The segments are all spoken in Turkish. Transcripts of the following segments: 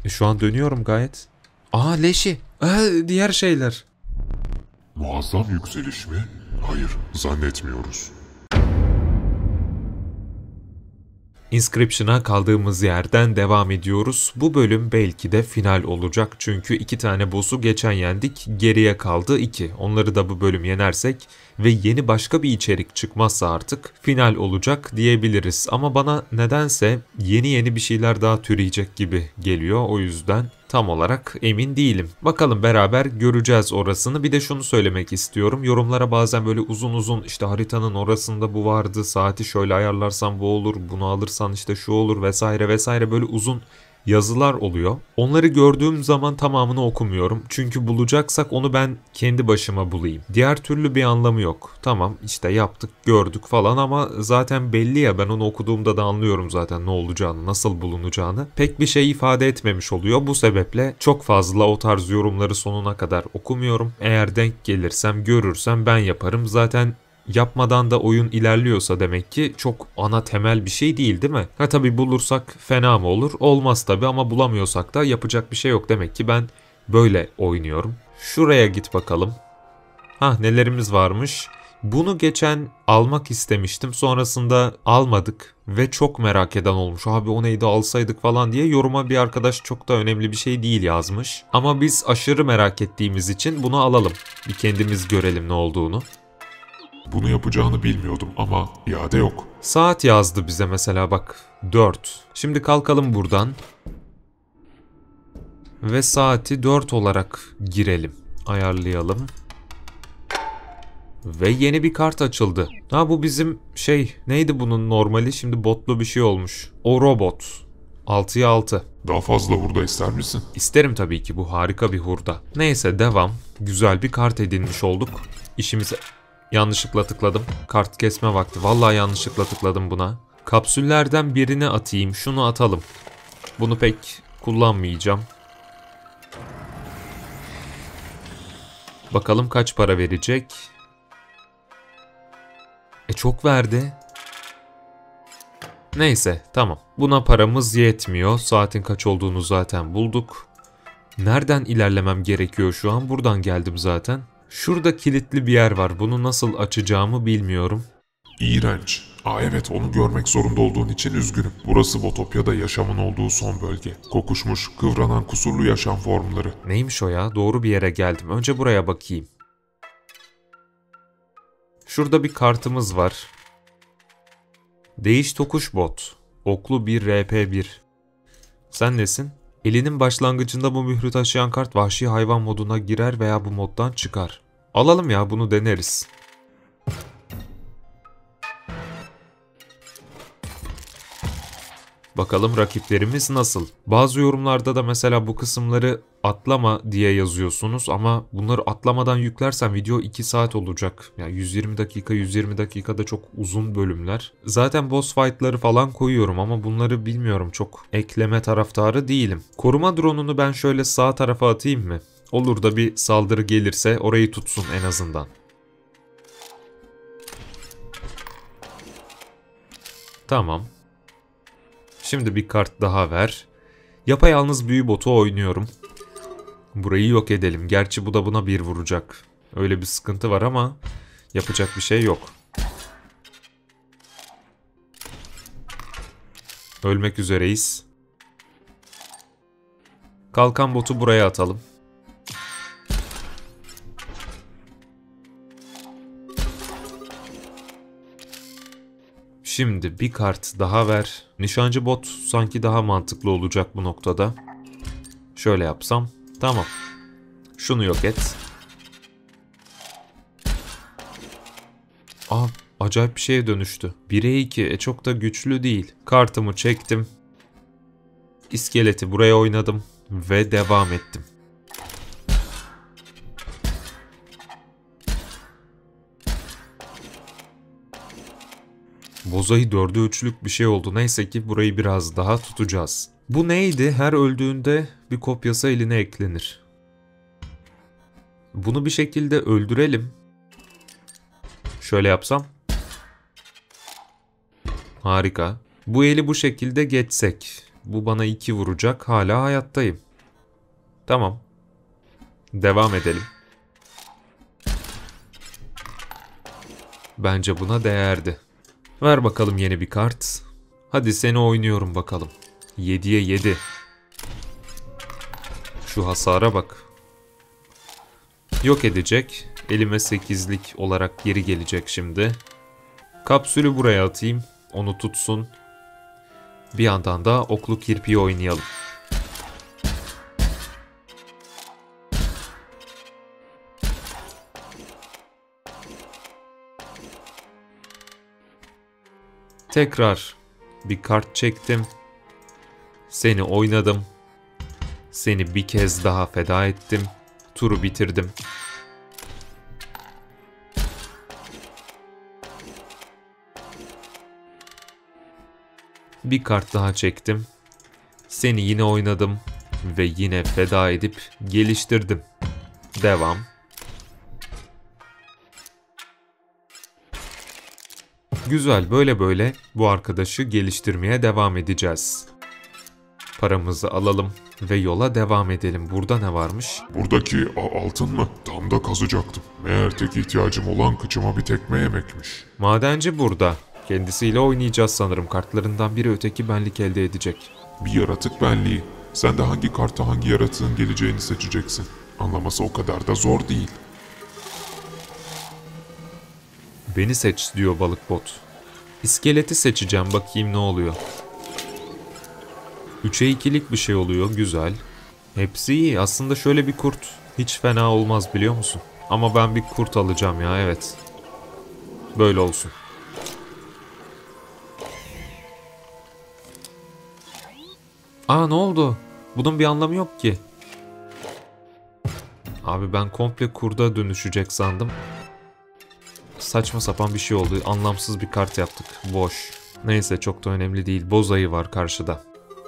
Şu an dönüyorum gayet. Aa leşi. Diğer şeyler. Muazzam yükseliş mi? Hayır, zannetmiyoruz. Inscription'a kaldığımız yerden devam ediyoruz. Bu bölüm belki de final olacak. Çünkü 2 tane boss'u geçen yendik. Geriye kaldı 2. Onları da bu bölüm yenersek ve yeni başka bir içerik çıkmazsa artık final olacak diyebiliriz. Ama bana nedense yeni bir şeyler daha türeyecek gibi geliyor. O yüzden tam olarak emin değilim. Bakalım beraber göreceğiz orasını. Bir de şunu söylemek istiyorum. Yorumlara bazen böyle uzun işte haritanın orasında bu vardı, saati şöyle ayarlarsan bu olur, bunu alırsan işte şu olur vesaire vesaire böyle uzun yazılar oluyor. Onları gördüğüm zaman tamamını okumuyorum. Çünkü bulacaksak onu ben kendi başıma bulayım. Diğer türlü bir anlamı yok. Tamam işte yaptık, gördük falan ama zaten belli ya, ben onu okuduğumda da anlıyorum zaten ne olacağını, nasıl bulunacağını. Pek bir şey ifade etmemiş oluyor. Bu sebeple çok fazla o tarz yorumları sonuna kadar okumuyorum. Eğer denk gelirsem, görürsem ben yaparım. Zaten yapmadan da oyun ilerliyorsa demek ki çok ana temel bir şey değil mi? Ha tabii bulursak fena mı olur? Olmaz tabii ama bulamıyorsak da yapacak bir şey yok. Demek ki ben böyle oynuyorum. Şuraya git bakalım. Nelerimiz varmış. Bunu geçen almak istemiştim. Sonrasında almadık ve çok merak eden olmuş. Abi o neydi, alsaydık falan diye. Yoruma bir arkadaş çok da önemli bir şey değil yazmış. Ama biz aşırı merak ettiğimiz için bunu alalım. Bir kendimiz görelim ne olduğunu. Bunu yapacağını bilmiyordum ama iade yok. Saat yazdı bize mesela bak. 4. Şimdi kalkalım buradan. Ve saati 4 olarak girelim. Ayarlayalım. Ve yeni bir kart açıldı. Bu bizim neydi bunun normali? Şimdi botlu bir şey olmuş. O robot. 6'ya 6. Daha fazla hurda ister misin? İsterim tabii ki, bu harika bir hurda. Neyse devam. Güzel bir kart edinmiş olduk. İşimize... Yanlışlıkla tıkladım. Kart kesme vakti. Vallahi yanlışlıkla tıkladım buna. Kapsüllerden birini atayım. Şunu atalım. Bunu pek kullanmayacağım. Bakalım kaç para verecek. Çok verdi. Neyse tamam. Buna paramız yetmiyor. Saatin kaç olduğunu zaten bulduk. Nereden ilerlemem gerekiyor şu an? Buradan geldim zaten. Şurada kilitli bir yer var. Bunu nasıl açacağımı bilmiyorum. İğrenç. Evet, onu görmek zorunda olduğun için üzgünüm. Burası Botopya'da yaşamın olduğu son bölge. Kokuşmuş, kıvranan kusurlu yaşam formları. Neymiş o ya? Doğru bir yere geldim. Önce buraya bakayım. Şurada bir kartımız var. Değiş tokuş bot. Oklu 1 RP1. Sen nesin? Elinin başlangıcında bu mührü taşıyan kart vahşi hayvan moduna girer veya bu moddan çıkar. Alalım ya, bunu deneriz. Bakalım rakiplerimiz nasıl? Bazı yorumlarda da mesela bu kısımları atlama diye yazıyorsunuz ama bunları atlamadan yüklersem video 2 saat olacak. Yani 120 dakika da çok uzun bölümler. Zaten boss fight'ları falan koyuyorum ama bunları bilmiyorum, çok ekleme taraftarı değilim. Koruma drone'unu ben şöyle sağ tarafa atayım mı? Olur da bir saldırı gelirse orayı tutsun en azından. Tamam. Şimdi bir kart daha ver. Yapayalnız büyü botu oynuyorum. Burayı yok edelim. Gerçi bu da buna bir vuracak. Öyle bir sıkıntı var ama yapacak bir şey yok. Ölmek üzereyiz. Kalkan botu buraya atalım. Şimdi bir kart daha ver. Nişancı bot sanki daha mantıklı olacak bu noktada. Şöyle yapsam. Tamam. Şunu yok et. Acayip bir şeye dönüştü. 1'e 2. Çok da güçlü değil. Kartımı çektim. İskeleti buraya oynadım. Ve devam ettim. Bozayı 4'e 3'lük bir şey oldu. Neyse ki burayı biraz daha tutacağız. Bu neydi? Her öldüğünde bir kopyası eline eklenir. Bunu bir şekilde öldürelim. Şöyle yapsam. Harika. Bu eli bu şekilde geçsek. Bu bana 2 vuracak. Hala hayattayım. Tamam. Devam edelim. Bence buna değerdi. Ver bakalım yeni bir kart. Hadi seni oynuyorum bakalım. 7'ye 7. Şu hasara bak. Yok edecek. Elime 8'lik olarak geri gelecek şimdi. Kapsülü buraya atayım. Onu tutsun. Bir yandan da oklu kirpiği oynayalım. Tekrar bir kart çektim. Seni oynadım. Seni bir kez daha feda ettim. Turu bitirdim. Bir kart daha çektim. Seni yine oynadım ve yine feda edip geliştirdim. Devam. Güzel, böyle böyle bu arkadaşı geliştirmeye devam edeceğiz. Paramızı alalım ve yola devam edelim. Burada ne varmış? Buradaki altın mı? Tam da kazacaktım. Meğer tek ihtiyacım olan kıçıma bir tekme yemekmiş. Madenci burada. Kendisiyle oynayacağız sanırım. Kartlarından biri öteki benlik elde edecek. Bir yaratık benliği. Sen de hangi kartta hangi yaratığın geleceğini seçeceksin. Anlaması o kadar da zor değil. Beni seç diyor balık bot. İskeleti seçeceğim, bakayım ne oluyor. 3'e 2'lik bir şey oluyor, güzel. Hepsi iyi. Aslında şöyle bir kurt hiç fena olmaz biliyor musun? Ama ben bir kurt alacağım ya, evet. Böyle olsun. Aa, ne oldu? Bunun bir anlamı yok ki. Abi ben komple kurda dönüşecek sandım. Saçma sapan bir şey oldu. Anlamsız bir kart yaptık. Boş. Neyse, çok da önemli değil. Boz ayı var karşıda.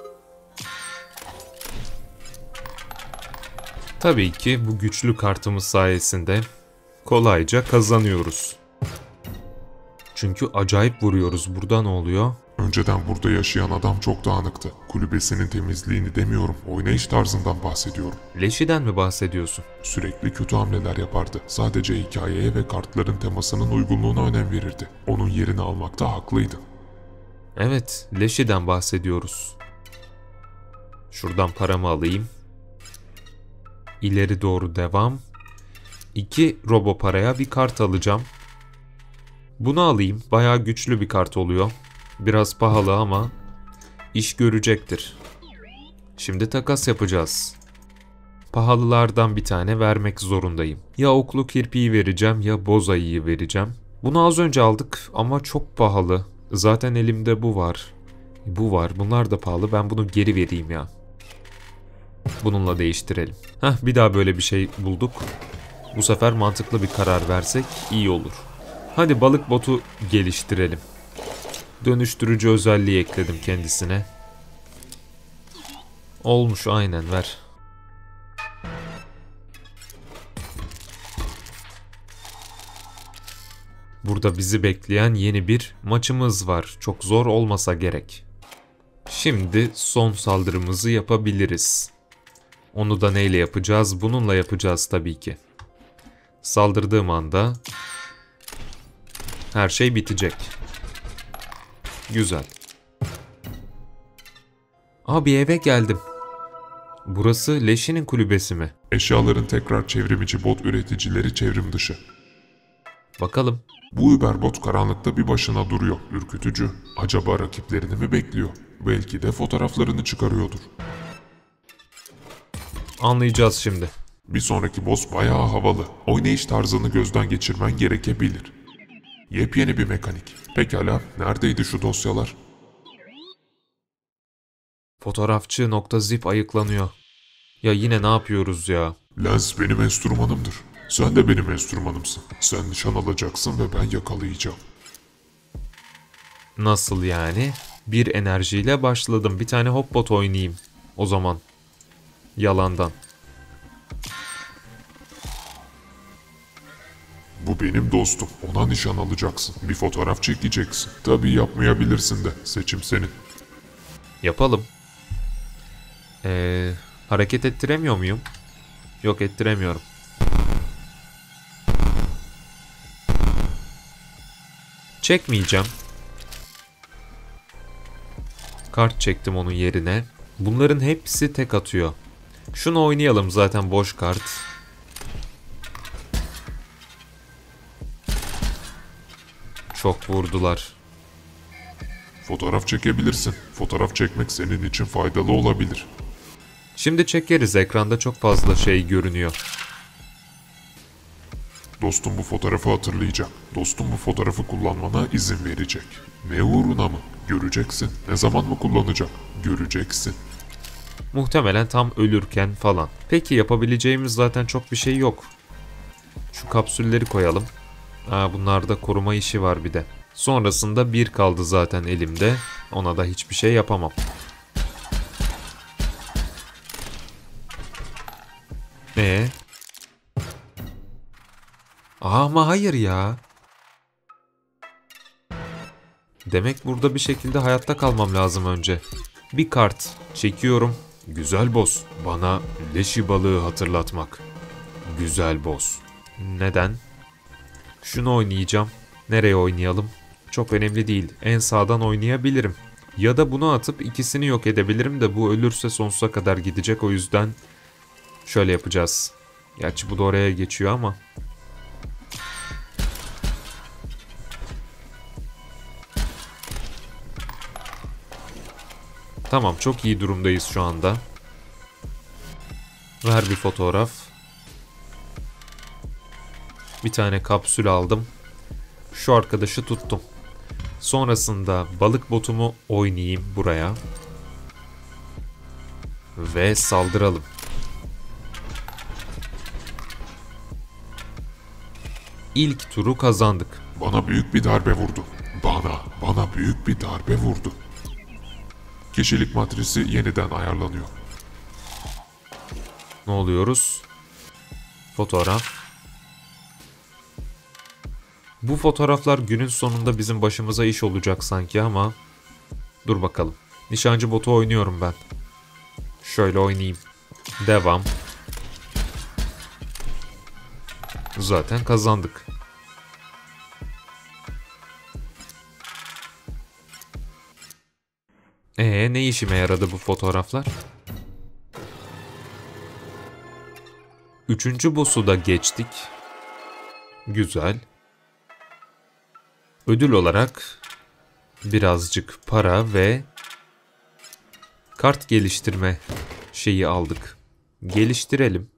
Tabii ki bu güçlü kartımız sayesinde kolayca kazanıyoruz. Çünkü acayip vuruyoruz. Burada ne oluyor? Önceden burada yaşayan adam çok dağınıktı. Kulübesinin temizliğini demiyorum, oynayış tarzından bahsediyorum. Leşiden mi bahsediyorsun? Sürekli kötü hamleler yapardı. Sadece hikayeye ve kartların temasının uygunluğuna önem verirdi. Onun yerini almakta haklıydı. Evet, Leşiden bahsediyoruz. Şuradan paramı alayım. İleri doğru devam. 2 robo paraya bir kart alacağım. Bunu alayım. Bayağı güçlü bir kart oluyor. Biraz pahalı ama iş görecektir. Şimdi takas yapacağız. Pahalılardan bir tane vermek zorundayım. Ya oklu kirpiği vereceğim ya boz ayıyı vereceğim. Bunu az önce aldık ama çok pahalı. Zaten elimde bu var. Bu var. Bunlar da pahalı. Ben bunu geri vereyim ya. Bununla değiştirelim. Bir daha böyle bir şey bulduk. Bu sefer mantıklı bir karar versek iyi olur. Hadi balık botu geliştirelim. Dönüştürücü özelliği ekledim kendisine. Olmuş, aynen, ver. Burada bizi bekleyen yeni bir maçımız var. Çok zor olmasa gerek. Şimdi son saldırımızı yapabiliriz. Onu da neyle yapacağız? Bununla yapacağız tabii ki. Saldırdığım anda her şey bitecek. Güzel. Abi eve geldim. Burası Leşi'nin kulübesi mi? Eşyaların tekrar çevrimiçi bot üreticileri çevrim dışı. Bakalım. Bu überbot karanlıkta bir başına duruyor, ürkütücü. Acaba rakiplerini mi bekliyor? Belki de fotoğraflarını çıkarıyordur. Anlayacağız şimdi. Bir sonraki boss bayağı havalı. Oynayış tarzını gözden geçirmen gerekebilir. Yepyeni bir mekanik. Pekala, neredeydi şu dosyalar? Fotoğrafçı.zip ayıklanıyor. Ya yine ne yapıyoruz ya? Lens benim enstrümanımdır. Sen de benim enstrümanımsın. Sen nişan alacaksın ve ben yakalayacağım. Nasıl yani? Bir enerjiyle başladım. Bir tane hopbot oynayayım. O zaman. Yalandan. Bu benim dostum. Ona nişan alacaksın. Bir fotoğraf çekeceksin. Tabii yapmayabilirsin de. Seçim senin. Yapalım. Hareket ettiremiyor muyum? Yok, ettiremiyorum. Çekmeyeceğim. Kart çektim onun yerine. Bunların hepsi tek atıyor. Şunu oynayalım, zaten boş kart. Çok vurdular. Fotoğraf çekebilirsin. Fotoğraf çekmek senin için faydalı olabilir. Şimdi çekeriz, ekranda çok fazla şey görünüyor. Dostum bu fotoğrafı hatırlayacak. Dostum bu fotoğrafı kullanmana izin verecek. Ne uğruna mı? Göreceksin. Ne zaman mı kullanacak? Göreceksin. Muhtemelen tam ölürken falan. Peki yapabileceğimiz zaten çok bir şey yok. Şu kapsülleri koyalım. Bunlarda koruma işi var bir de. Sonrasında bir kaldı zaten elimde. Ona da hiçbir şey yapamam. Ama hayır ya. Demek burada bir şekilde hayatta kalmam lazım önce. Bir kart çekiyorum. Güzel boss. Bana leşi balığı hatırlatmak. Güzel boss. Neden? Şunu oynayacağım. Nereye oynayalım? Çok önemli değil. En sağdan oynayabilirim. Ya da bunu atıp ikisini yok edebilirim de bu ölürse sonsuza kadar gidecek. O yüzden şöyle yapacağız. Gerçi bu da oraya geçiyor ama. Tamam, çok iyi durumdayız şu anda. Ver bir fotoğraf. Bir tane kapsül aldım. Şu arkadaşı tuttum. Sonrasında balık botumu oynayayım buraya. Ve saldıralım. İlk turu kazandık. Bana büyük bir darbe vurdu. Bana büyük bir darbe vurdu. Kişilik matrisi yeniden ayarlanıyor. Ne oluyoruz? Fotoğraf. Bu fotoğraflar günün sonunda bizim başımıza iş olacak sanki ama dur bakalım. Nişancı botu oynuyorum ben. Şöyle oynayayım. Devam. Zaten kazandık. Ne işime yaradı bu fotoğraflar? Üçüncü boss'u da geçtik. Güzel. Ödül olarak birazcık para ve kart geliştirme şeyi aldık. Geliştirelim.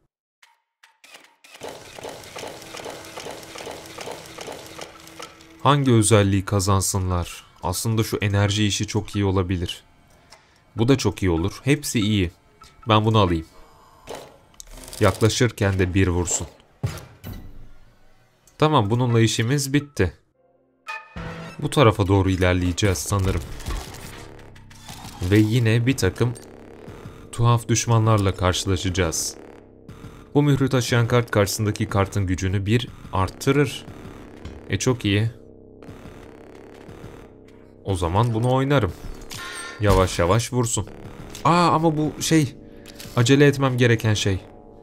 Hangi özelliği kazansınlar? Aslında şu enerji işi çok iyi olabilir. Bu da çok iyi olur. Hepsi iyi. Ben bunu alayım. Yaklaşırken de bir vursun. Tamam, bununla işimiz bitti. Bu tarafa doğru ilerleyeceğiz sanırım. Ve yine bir takım tuhaf düşmanlarla karşılaşacağız. Bu mührü taşıyan kart karşısındaki kartın gücünü bir arttırır. Çok iyi. O zaman bunu oynarım. Yavaş yavaş vursun. Ama bu acele etmem gereken şey.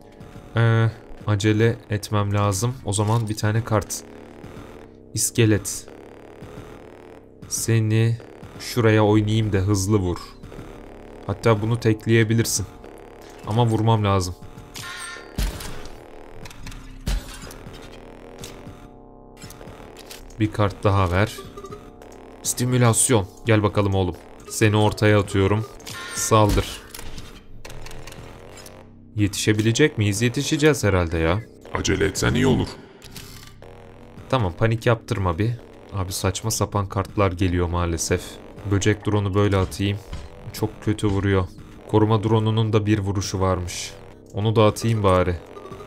Acele etmem lazım. O zaman bir tane kart. İskelet. Seni şuraya oynayayım da hızlı vur. Hatta bunu tekleyebilirsin. Ama vurmam lazım. Bir kart daha ver. Stimülasyon. Gel bakalım oğlum. Seni ortaya atıyorum. Saldır. Yetişebilecek miyiz? Yetişeceğiz herhalde ya. Acele etsen iyi olur. Tamam, panik yaptırma bir. Abi saçma sapan kartlar geliyor maalesef. Böcek drone'u böyle atayım. Çok kötü vuruyor. Koruma drone'unun da bir vuruşu varmış. Onu da atayım bari.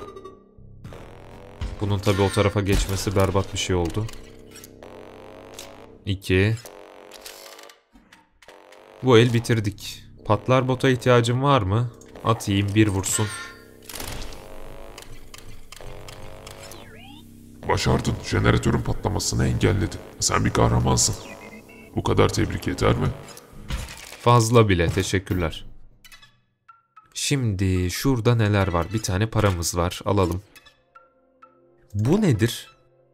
Bunun tabi o tarafa geçmesi berbat bir şey oldu. 2. Bu el bitirdik. Patlar bota ihtiyacım var mı? Atayım, bir vursun. Başardın. Jeneratörün patlamasını engelledin. Sen bir kahramansın. Bu kadar tebrik yeter mi? Fazla bile, teşekkürler. Şimdi şurada neler var? Bir tane paramız var. Alalım. Bu nedir?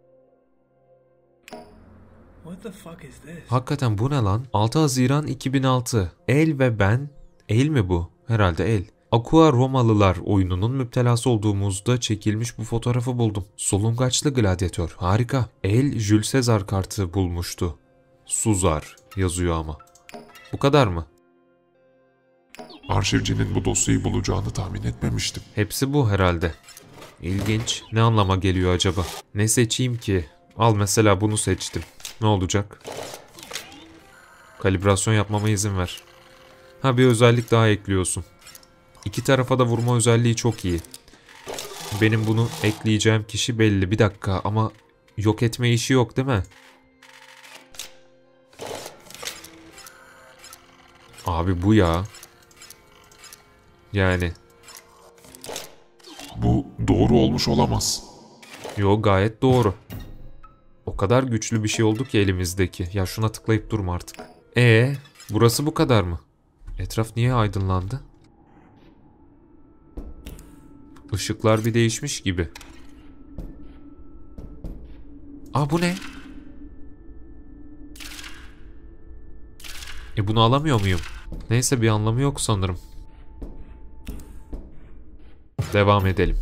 Hakikaten bu ne lan? 6 Haziran 2006. El ve ben. El mi bu? Herhalde el. Aqua Romalılar oyununun müptelası olduğumuzda çekilmiş bu fotoğrafı buldum. Solungaçlı gladyatör. Harika. El Jules Caesar kartı bulmuştu. Suzar yazıyor ama. Bu kadar mı? Arşivcinin bu dosyayı bulacağını tahmin etmemiştim. Hepsi bu herhalde. İlginç. Ne anlama geliyor acaba? Ne seçeyim ki? Al mesela bunu seçtim. Ne olacak? Kalibrasyon yapmama izin ver. Ha, bir özellik daha ekliyorsun. İki tarafa da vurma özelliği çok iyi. Benim bunu ekleyeceğim kişi belli. Bir dakika ama yok etme işi yok değil mi? Abi bu ya. Yani. Bu doğru olmuş olamaz. Yo, gayet doğru. O kadar güçlü bir şey oldu ki elimizdeki. Ya şuna tıklayıp durma artık. Burası bu kadar mı? Etraf niye aydınlandı? Işıklar bir değişmiş gibi. Aa, bu ne? Bunu alamıyor muyum? Neyse, bir anlamı yok sanırım. Devam edelim.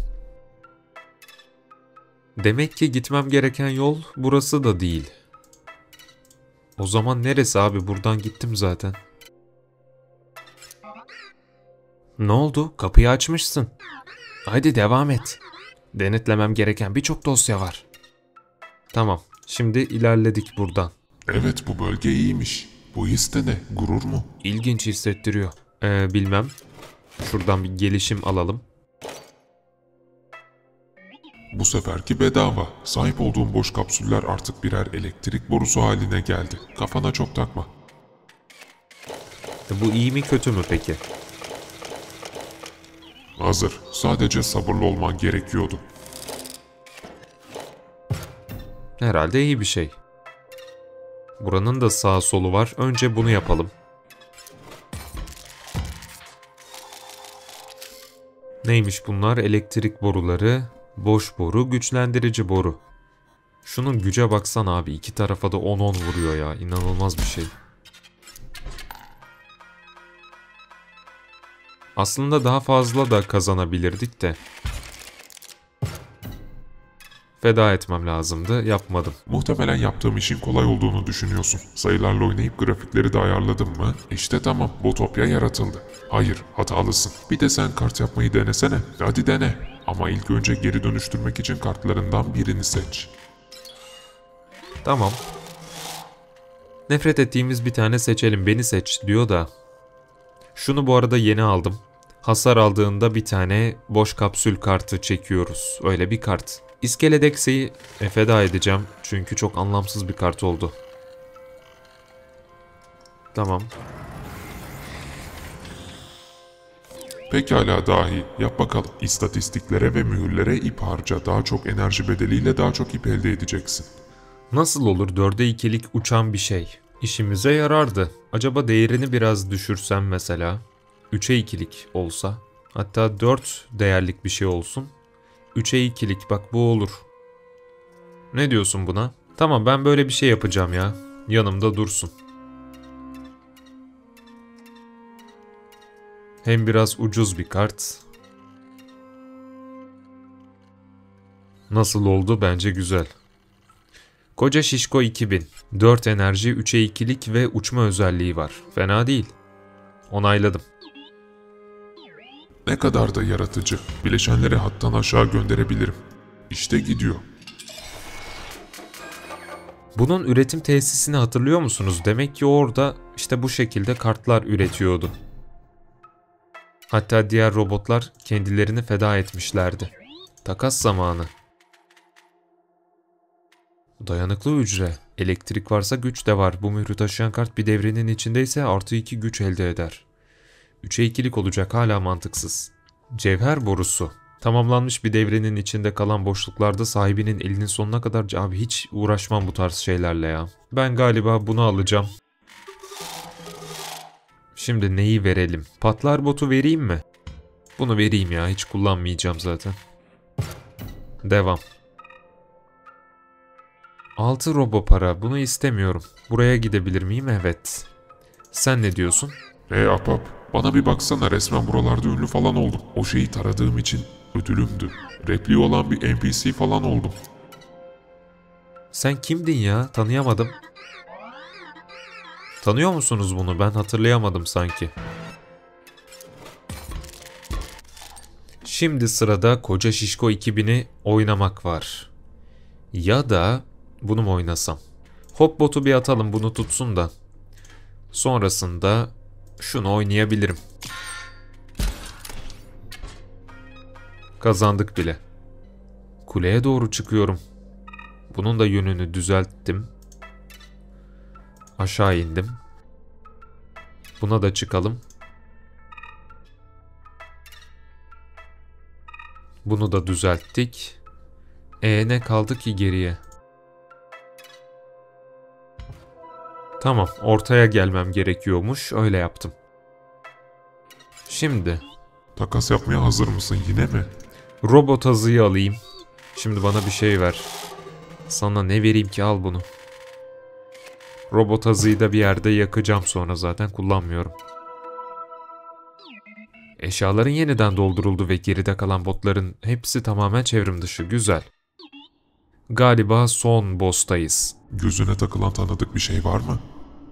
Demek ki gitmem gereken yol burası da değil. O zaman neresi abi? Buradan gittim zaten. Ne oldu? Kapıyı açmışsın. Haydi devam et. Denetlemem gereken birçok dosya var. Tamam. Şimdi ilerledik buradan. Evet, bu bölge iyiymiş. Bu his de ne? Gurur mu? İlginç hissettiriyor. Bilmem. Şuradan bir gelişim alalım. Bu seferki bedava. Sahip olduğum boş kapsüller artık birer elektrik borusu haline geldi. Kafana çok takma. Bu iyi mi kötü mü peki? Hazır. Sadece sabırlı olman gerekiyordu. Herhalde iyi bir şey. Buranın da sağ solu var. Önce bunu yapalım. Neymiş bunlar? Elektrik boruları, boş boru, güçlendirici boru. Şunun güce baksana abi. İki tarafa da 10-10 vuruyor ya. İnanılmaz bir şey. Aslında daha fazla da kazanabilirdik de. Feda etmem lazımdı. Yapmadım. Muhtemelen yaptığım işin kolay olduğunu düşünüyorsun. Sayılarla oynayıp grafikleri de ayarladım mı? İşte tamam, Botopya yaratıldı. Hayır, hatalısın. Bir de sen kart yapmayı denesene. Hadi dene. Ama ilk önce geri dönüştürmek için kartlarından birini seç. Tamam. Nefret ettiğimiz bir tane seçelim. Beni seç diyor da. Şunu bu arada yeni aldım. Hasar aldığında bir tane boş kapsül kartı çekiyoruz. Öyle bir kart. İskeledex'i feda edeceğim. Çünkü çok anlamsız bir kart oldu. Tamam. Pekala dahi. Yap bakalım. İstatistiklere ve mühürlere ip harca. Daha çok enerji bedeliyle daha çok ip elde edeceksin. Nasıl olur 4'e 2'lik uçan bir şey? İşimize yarardı. Acaba değerini biraz düşürsem mesela? 3'e 2'lik olsa. Hatta 4 değerlik bir şey olsun. 3'e 2'lik bak, bu olur. Ne diyorsun buna? Tamam, ben böyle bir şey yapacağım ya. Yanımda dursun. Hem biraz ucuz bir kart. Nasıl oldu? Bence güzel. Koca Şişko 2000. 4 enerji, 3'e 2'lik ve uçma özelliği var. Fena değil. Onayladım. Ne kadar da yaratıcı. Bileşenleri hattan aşağı gönderebilirim. İşte gidiyor. Bunun üretim tesisini hatırlıyor musunuz? Demek ki orada işte bu şekilde kartlar üretiyordu. Hatta diğer robotlar kendilerini feda etmişlerdi. Takas zamanı. Dayanıklı hücre. Elektrik varsa güç de var. Bu mührü taşıyan kart bir devrenin içindeyse +2 güç elde eder. 3'e 2'lik olacak, hala mantıksız. Cevher borusu. Tamamlanmış bir devrenin içinde kalan boşluklarda sahibinin elinin sonuna kadar... Abi hiç uğraşmam bu tarz şeylerle ya. Ben galiba bunu alacağım. Şimdi neyi verelim? Patlar botu vereyim mi? Bunu vereyim ya, hiç kullanmayacağım zaten. Devam. 6 robo para, bunu istemiyorum. Buraya gidebilir miyim? Evet. Sen ne diyorsun? Ahbap, bana bir baksana, resmen buralarda ünlü falan oldum. O şeyi taradığım için ödülümdü. Repliği olan bir NPC falan oldum. Sen kimdin ya? Tanıyamadım. Tanıyor musunuz bunu? Ben hatırlayamadım sanki. Şimdi sırada Koca Şişko 2000'i oynamak var. Ya da bunu mu oynasam? Hopbot'u bir atalım, bunu tutsun da. Sonrasında şunu oynayabilirim. Kazandık bile. Kuleye doğru çıkıyorum. Bunun da yönünü düzelttim. Aşağı indim. Buna da çıkalım. Bunu da düzelttik. Ne kaldı ki geriye? Tamam, ortaya gelmem gerekiyormuş. Öyle yaptım. Şimdi Takas yapmaya hazır mısın yine mi? robot azıyı alayım. Şimdi bana bir şey ver. Sana ne vereyim ki, al bunu. Robot azıyı da bir yerde yakacağım sonra, zaten kullanmıyorum. Eşyaların yeniden dolduruldu ve geride kalan botların hepsi tamamen çevrim dışı. Güzel. Galiba son boss'tayız. Gözüne takılan tanıdık bir şey var mı?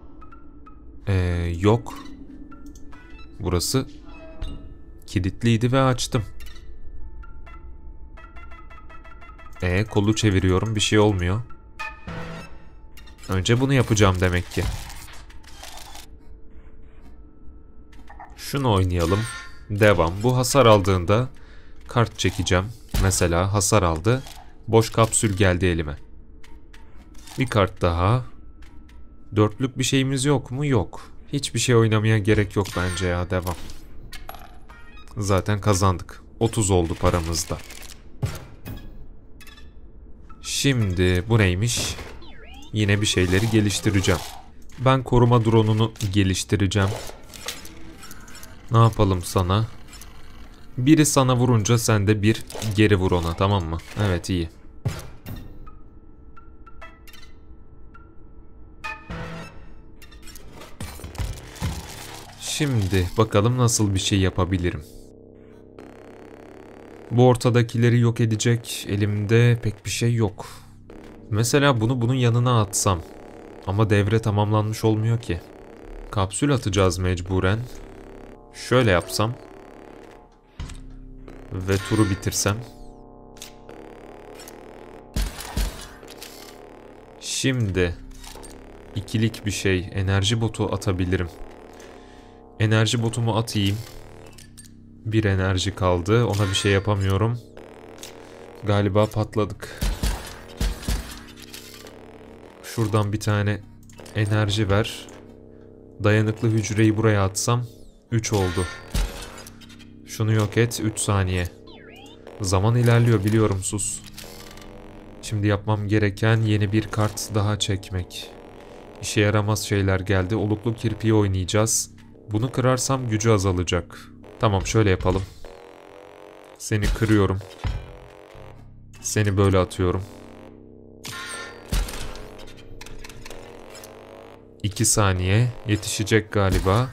Yok. Burası kilitliydi ve açtım. Kolu çeviriyorum, bir şey olmuyor. Önce bunu yapacağım demek ki. Şunu oynayalım. Devam. Bu hasar aldığında kart çekeceğim. Mesela hasar aldı. Boş kapsül geldi elime. Bir kart daha. Dörtlük bir şeyimiz yok mu? Yok. Hiçbir şey oynamaya gerek yok bence ya. Devam. Zaten kazandık. 30 oldu paramızda. Şimdi bu neymiş? Yine bir şeyleri geliştireceğim. Ben koruma drone'unu geliştireceğim. Ne yapalım sana? Biri sana vurunca sen de bir geri vur ona, tamam mı? Evet, iyi. Şimdi bakalım nasıl bir şey yapabilirim. Bu ortadakileri yok edecek elimde pek bir şey yok. Mesela bunu bunun yanına atsam. Ama devre tamamlanmış olmuyor ki. Kapsül atacağız mecburen. Şöyle yapsam. Ve turu bitirsem. Şimdi ikilik bir şey. Enerji botu atabilirim. Enerji botumu atayım. Bir enerji kaldı. Ona bir şey yapamıyorum. Galiba patladık. Şuradan bir tane enerji ver. Dayanıklı hücreyi buraya atsam 3 oldu. Şunu yok et, 3 saniye. Zaman ilerliyor, biliyorum, sus. Şimdi yapmam gereken yeni bir kart daha çekmek. İşe yaramaz şeyler geldi. Oluklu kirpiği oynayacağız. Bunu kırarsam gücü azalacak. Tamam, şöyle yapalım. Seni kırıyorum. Seni böyle atıyorum. 2 saniye. Yetişecek galiba.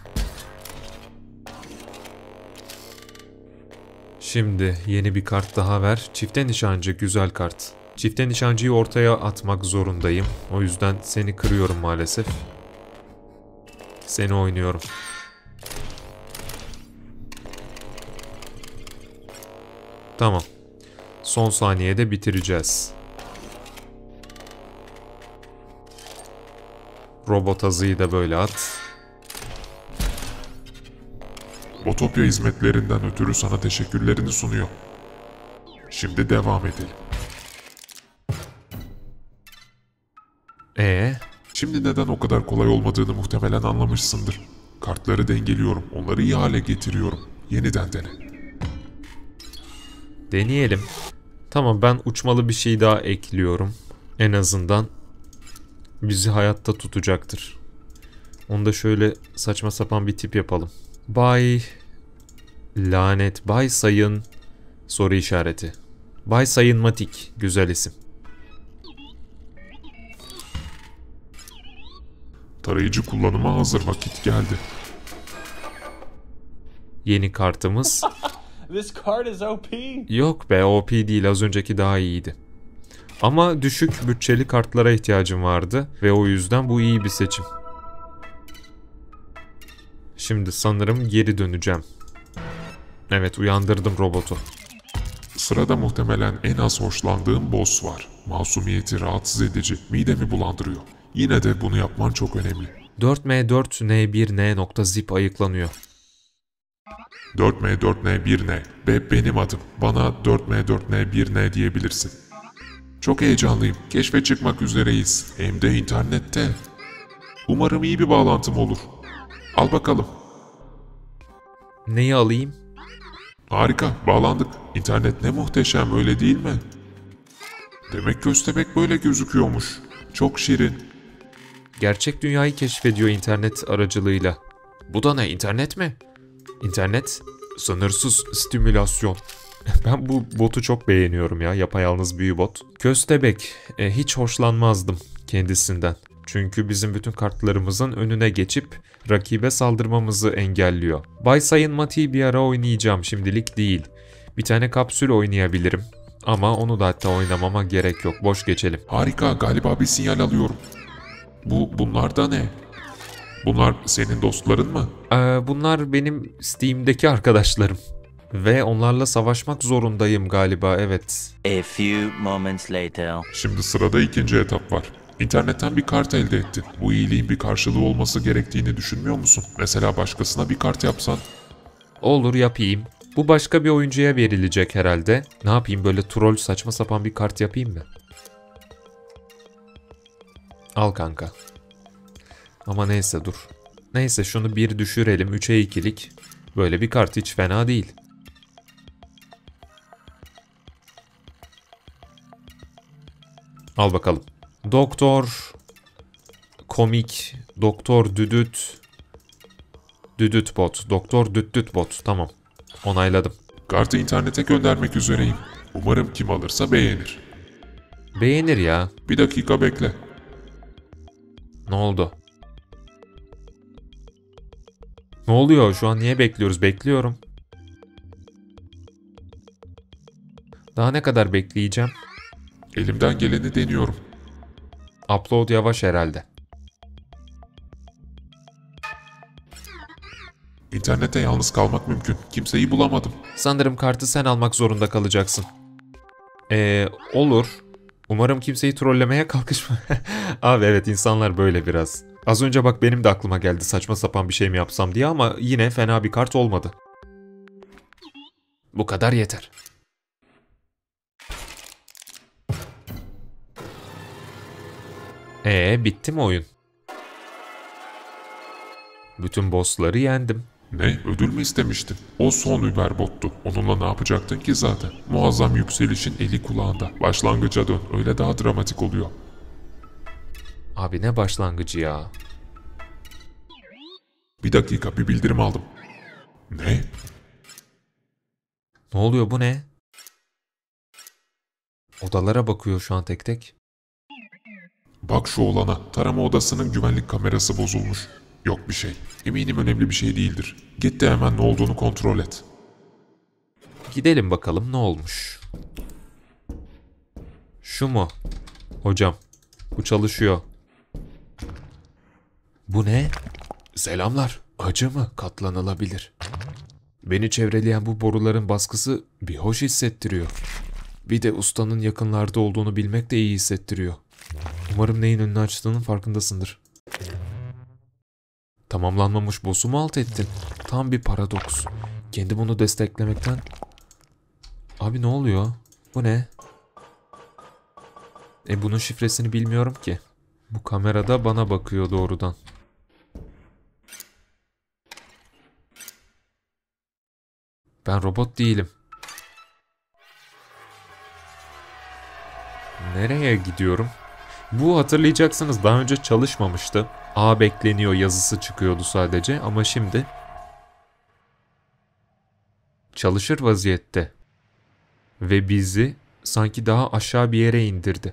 Şimdi yeni bir kart daha ver. Çifte nişancı, güzel kart. Çifte nişancıyı ortaya atmak zorundayım. O yüzden seni kırıyorum maalesef. Seni oynuyorum. Tamam. Son saniyede bitireceğiz. Robot azıyı da böyle at. Botopya hizmetlerinden ötürü sana teşekkürlerini sunuyor. Şimdi devam edelim. Şimdi neden o kadar kolay olmadığını muhtemelen anlamışsındır. Kartları dengeliyorum, onları iyi hale getiriyorum. Yeniden dene. Deneyelim. Tamam, ben uçmalı bir şey daha ekliyorum. En azından bizi hayatta tutacaktır. Onu da şöyle saçma sapan bir tip yapalım. Bay Lanet Bay Sayın soru işareti. Bay Sayın Matik güzel isim. Tarayıcı kullanıma hazır, vakit geldi. Yeni kartımız. This card is OP. Yok be, OP değil, az önceki daha iyiydi. Ama düşük bütçeli kartlara ihtiyacım vardı ve o yüzden bu iyi bir seçim. Şimdi sanırım geri döneceğim. Evet, uyandırdım robotu. Sırada muhtemelen en az hoşlandığım boss var. Masumiyeti rahatsız edici, midemi bulandırıyor. Yine de bunu yapman çok önemli. 4M4N1N.zip ayıklanıyor. 4M4N1N ve benim adım. Bana 4M4N1N diyebilirsin. Çok heyecanlıyım. Keşfe çıkmak üzereyiz. Hem de internette. Umarım iyi bir bağlantım olur. Al bakalım. Neyi alayım? Harika, bağlandık. İnternet ne muhteşem, öyle değil mi? Demek köstebek böyle gözüküyormuş. Çok şirin. Gerçek dünyayı keşfediyor internet aracılığıyla. Bu da ne, internet mi? İnternet, sınırsız stimülasyon. Ben bu botu çok beğeniyorum ya, yapayalnız büyü bot. Köstebek, hiç hoşlanmazdım kendisinden. Çünkü bizim bütün kartlarımızın önüne geçip rakibe saldırmamızı engelliyor. Bay Sayın Mati'yi bir ara oynayacağım, şimdilik değil. Bir tane kapsül oynayabilirim. Ama onu da hatta oynamama gerek yok, boş geçelim. Harika, galiba bir sinyal alıyorum. Bunlar da ne? Bunlar senin dostların mı? Bunlar benim Steam'deki arkadaşlarım. Ve onlarla savaşmak zorundayım galiba, evet. A few moments later. Şimdi sırada ikinci etap var. İnternetten bir kart elde ettin. Bu iyiliğin bir karşılığı olması gerektiğini düşünmüyor musun? Mesela başkasına bir kart yapsan. Olur, yapayım. Bu başka bir oyuncuya verilecek herhalde. Ne yapayım, böyle troll saçma sapan bir kart yapayım mı? Al kanka. Ama neyse, dur. Neyse, şunu bir düşürelim. 3'e 2'lik. Böyle bir kart hiç fena değil. Al bakalım. Doktor komik, Doktor Düdüt, Düdüt bot, Doktor Düdüt bot. Tamam. Onayladım. Kartı internete göndermek üzereyim. Umarım kim alırsa beğenir. Beğenir ya. Bir dakika bekle. Ne oldu? Ne oluyor? Şu an niye bekliyoruz? Bekliyorum. Daha ne kadar bekleyeceğim? Elimden geleni deniyorum. Upload yavaş herhalde. İnternette yalnız kalmak mümkün. Kimseyi bulamadım. Sanırım kartı sen almak zorunda kalacaksın. Olur. Umarım kimseyi trollemeye kalkışma. Abi evet, insanlar böyle biraz. Az önce bak, benim de aklıma geldi saçma sapan bir şey mi yapsam diye ama yine fena bir kart olmadı. Bu kadar yeter. Bitti mi oyun? Bütün bossları yendim. Ne? Ödül mü istemiştin? O son Uber bottu. Onunla ne yapacaktın ki zaten? Muazzam yükselişin eli kulağında. Başlangıca dön. Öyle daha dramatik oluyor. Abi ne başlangıcı ya? Bir dakika, bir bildirim aldım. Ne? Ne oluyor, bu ne? Odalara bakıyor şu an tek tek. Bak şu olana. Tarama odasının güvenlik kamerası bozulmuş. Yok bir şey. Eminim önemli bir şey değildir. Git de hemen ne olduğunu kontrol et. Gidelim bakalım ne olmuş. Şu mu? Hocam, bu çalışıyor. Bu ne? Selamlar. Acı mı? Katlanılabilir. Beni çevreleyen bu boruların baskısı bir hoş hissettiriyor. Bir de ustanın yakınlarda olduğunu bilmek de iyi hissettiriyor. Umarım neyin önünü açtığının farkındasındır. Tamamlanmamış boss'u mu alt ettin? Tam bir paradoks. Kendi bunu desteklemekten... Abi ne oluyor? Bu ne? Bunun şifresini bilmiyorum ki. Bu kamerada bana bakıyor doğrudan. Ben robot değilim. Nereye gidiyorum? Bu, hatırlayacaksınız, daha önce çalışmamıştı. A bekleniyor yazısı çıkıyordu sadece ama şimdi... çalışır vaziyette. Ve bizi sanki daha aşağı bir yere indirdi.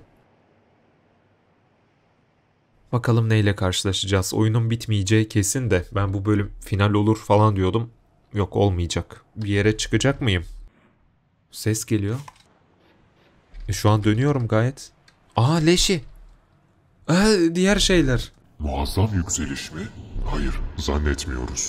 Bakalım neyle karşılaşacağız. Oyunun bitmeyeceği kesin de ben bu bölüm final olur falan diyordum. Yok, olmayacak. Bir yere çıkacak mıyım? Ses geliyor. Şu an dönüyorum gayet. Aa, leşi. Diğer şeyler. Muazzam yükseliş mi? Hayır, zannetmiyoruz.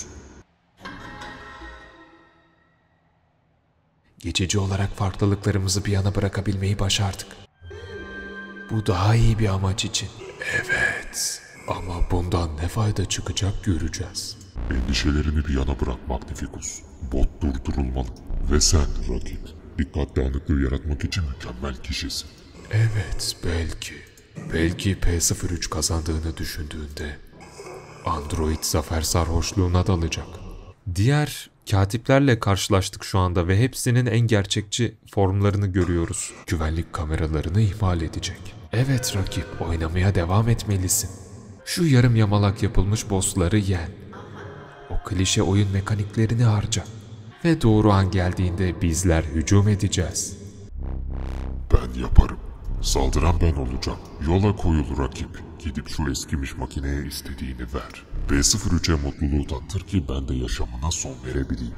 Geçici olarak farklılıklarımızı bir yana bırakabilmeyi başardık. Bu daha iyi bir amaç için. Evet. Ama bundan ne fayda çıkacak göreceğiz. Endişelerini bir yana bırak Magnificus. Bot durdurulmalı. Ve sen rakip. Dikkat dağınıklığı yaratmak için mükemmel kişisin. Evet, belki. Belki P03 kazandığını düşündüğünde android zafer sarhoşluğuna dalacak. Diğer katiplerle karşılaştık şu anda ve hepsinin en gerçekçi formlarını görüyoruz. Güvenlik kameralarını ihmal edecek. Evet rakip, oynamaya devam etmelisin. Şu yarım yamalak yapılmış bossları yen. O klişe oyun mekaniklerini harca. Ve doğru an geldiğinde bizler hücum edeceğiz. Ben yaparım. Saldıran ben olacağım. Yola koyul rakip. Gidip şu eskimiş makineye istediğini ver. B03'e mutluluğu tattır ki ben de yaşamına son verebileyim.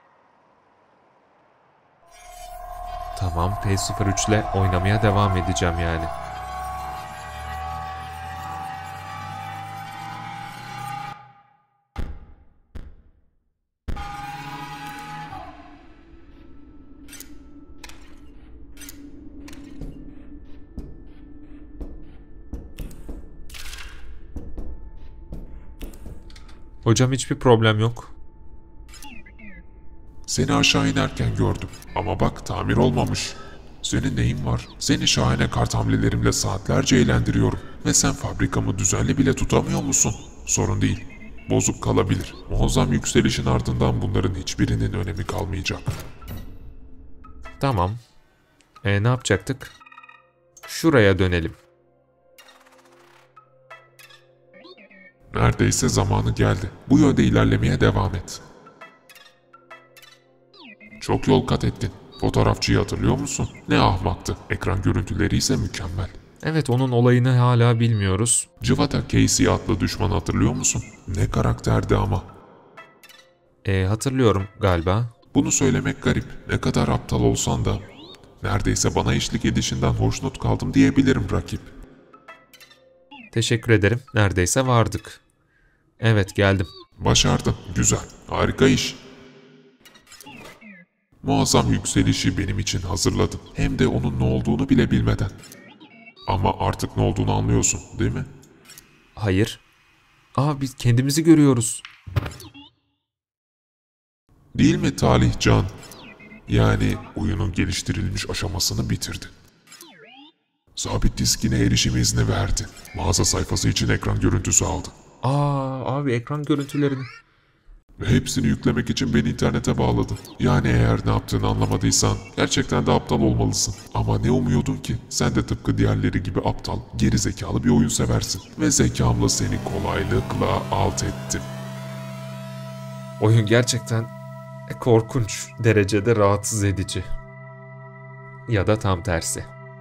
Tamam, P03 ile oynamaya devam edeceğim yani. Hocam hiçbir problem yok. Seni aşağı inerken gördüm. Ama bak tamir olmamış. Senin neyin var? Seni şahane kart hamlelerimle saatlerce eğlendiriyorum. Ve sen fabrikamı düzenli bile tutamıyor musun? Sorun değil. Bozuk kalabilir. Muazzam yükselişin ardından bunların hiçbirinin önemi kalmayacak. Tamam. Ne yapacaktık? Şuraya dönelim. Neredeyse zamanı geldi. Bu yönde ilerlemeye devam et. Çok yol kat ettin. Fotoğrafçıyı hatırlıyor musun? Ne ahmaktı. Ekran görüntüleri ise mükemmel. Evet, onun olayını hala bilmiyoruz. Cıvata Casey adlı düşmanı hatırlıyor musun? Ne karakterdi ama. Hatırlıyorum galiba. Bunu söylemek garip. Ne kadar aptal olsan da neredeyse bana eşlik edişinden hoşnut kaldım diyebilirim rakip. Teşekkür ederim. Neredeyse vardık. Evet, geldim. Başardın. Güzel. Harika iş. Muazzam yükselişi benim için hazırladın. Hem de onun ne olduğunu bile bilmeden. Ama artık ne olduğunu anlıyorsun, değil mi? Hayır. Biz kendimizi görüyoruz. Değil mi Talih Can? Yani oyunun geliştirilmiş aşamasını bitirdin. Sabit diskine erişim izni verdin. Mağaza sayfası için ekran görüntüsü aldın. Abi ekran görüntülerini. Ve hepsini yüklemek için beni internete bağladın. Yani eğer ne yaptığını anlamadıysan gerçekten de aptal olmalısın. Ama ne umuyordun ki? Sen de tıpkı diğerleri gibi aptal, geri zekalı bir oyun seversin. Ve zekamla seni kolaylıkla alt ettim. Oyun gerçekten korkunç derecede rahatsız edici. Ya da tam tersi.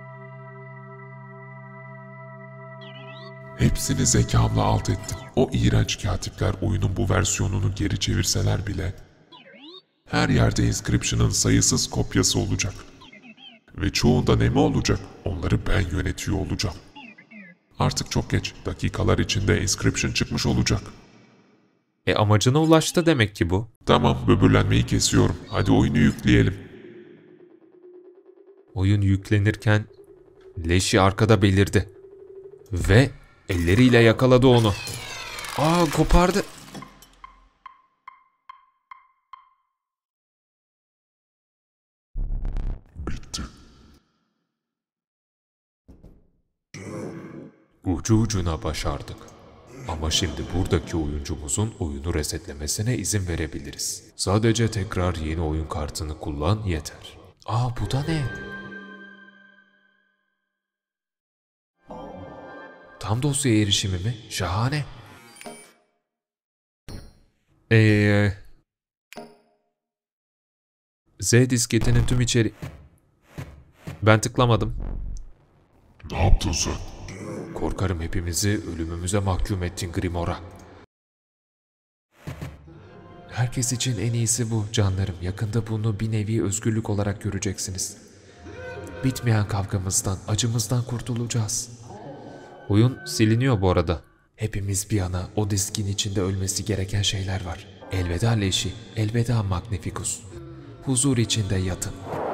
Hepsini zekamla alt ettim. O iğrenç katipler oyunun bu versiyonunu geri çevirseler bile her yerde Inscription'ın sayısız kopyası olacak. Ve çoğunda ne mi olacak? Onları ben yönetiyor olacağım. Artık çok geç. Dakikalar içinde Inscription çıkmış olacak. Amacına ulaştı demek ki bu. Tamam, böbürlenmeyi kesiyorum. Hadi oyunu yükleyelim. Oyun yüklenirken leşi arkada belirdi. Ve elleriyle yakaladı onu. Kopardı. Bitti. Ucu ucuna başardık. Ama şimdi buradaki oyuncumuzun oyunu resetlemesine izin verebiliriz. Sadece tekrar yeni oyun kartını kullan yeter. Bu da ne? Tam dosya erişimi mi? Şahane. Z disketinin tüm içeri... Ben tıklamadım. Ne yaptın sen? Korkarım hepimizi ölümümüze mahkum ettin Grimora. Herkes için en iyisi bu canlarım. Yakında bunu bir nevi özgürlük olarak göreceksiniz. Bitmeyen kavgamızdan, acımızdan kurtulacağız. Oyun siliniyor bu arada. Hepimiz bir yana o diskin içinde ölmesi gereken şeyler var. Elveda leşi, elveda Magnificus. Huzur içinde yatın.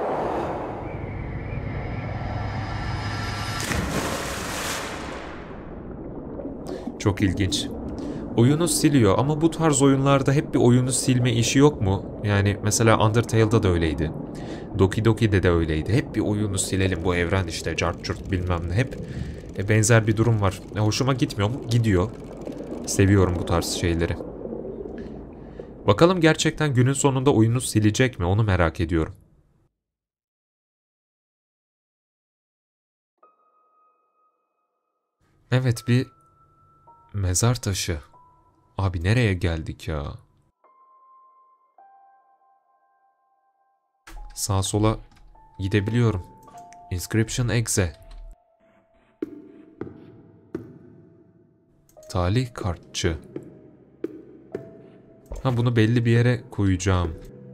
Çok ilginç. Oyunu siliyor ama bu tarz oyunlarda hep bir oyunu silme işi yok mu? Yani mesela Undertale'da da öyleydi. Doki Doki'de de öyleydi. Hep bir oyunu silelim, bu evren işte cart curt bilmem ne, hep benzer bir durum var. Hoşuma gitmiyor mu? Gidiyor. Seviyorum bu tarz şeyleri. Bakalım gerçekten günün sonunda oyunu silecek mi? Onu merak ediyorum. Evet, bir mezar taşı. Abi nereye geldik ya? Sağa sola gidebiliyorum. Inscription Exe. Talih kartçı. Ha, bunu belli bir yere koyacağım.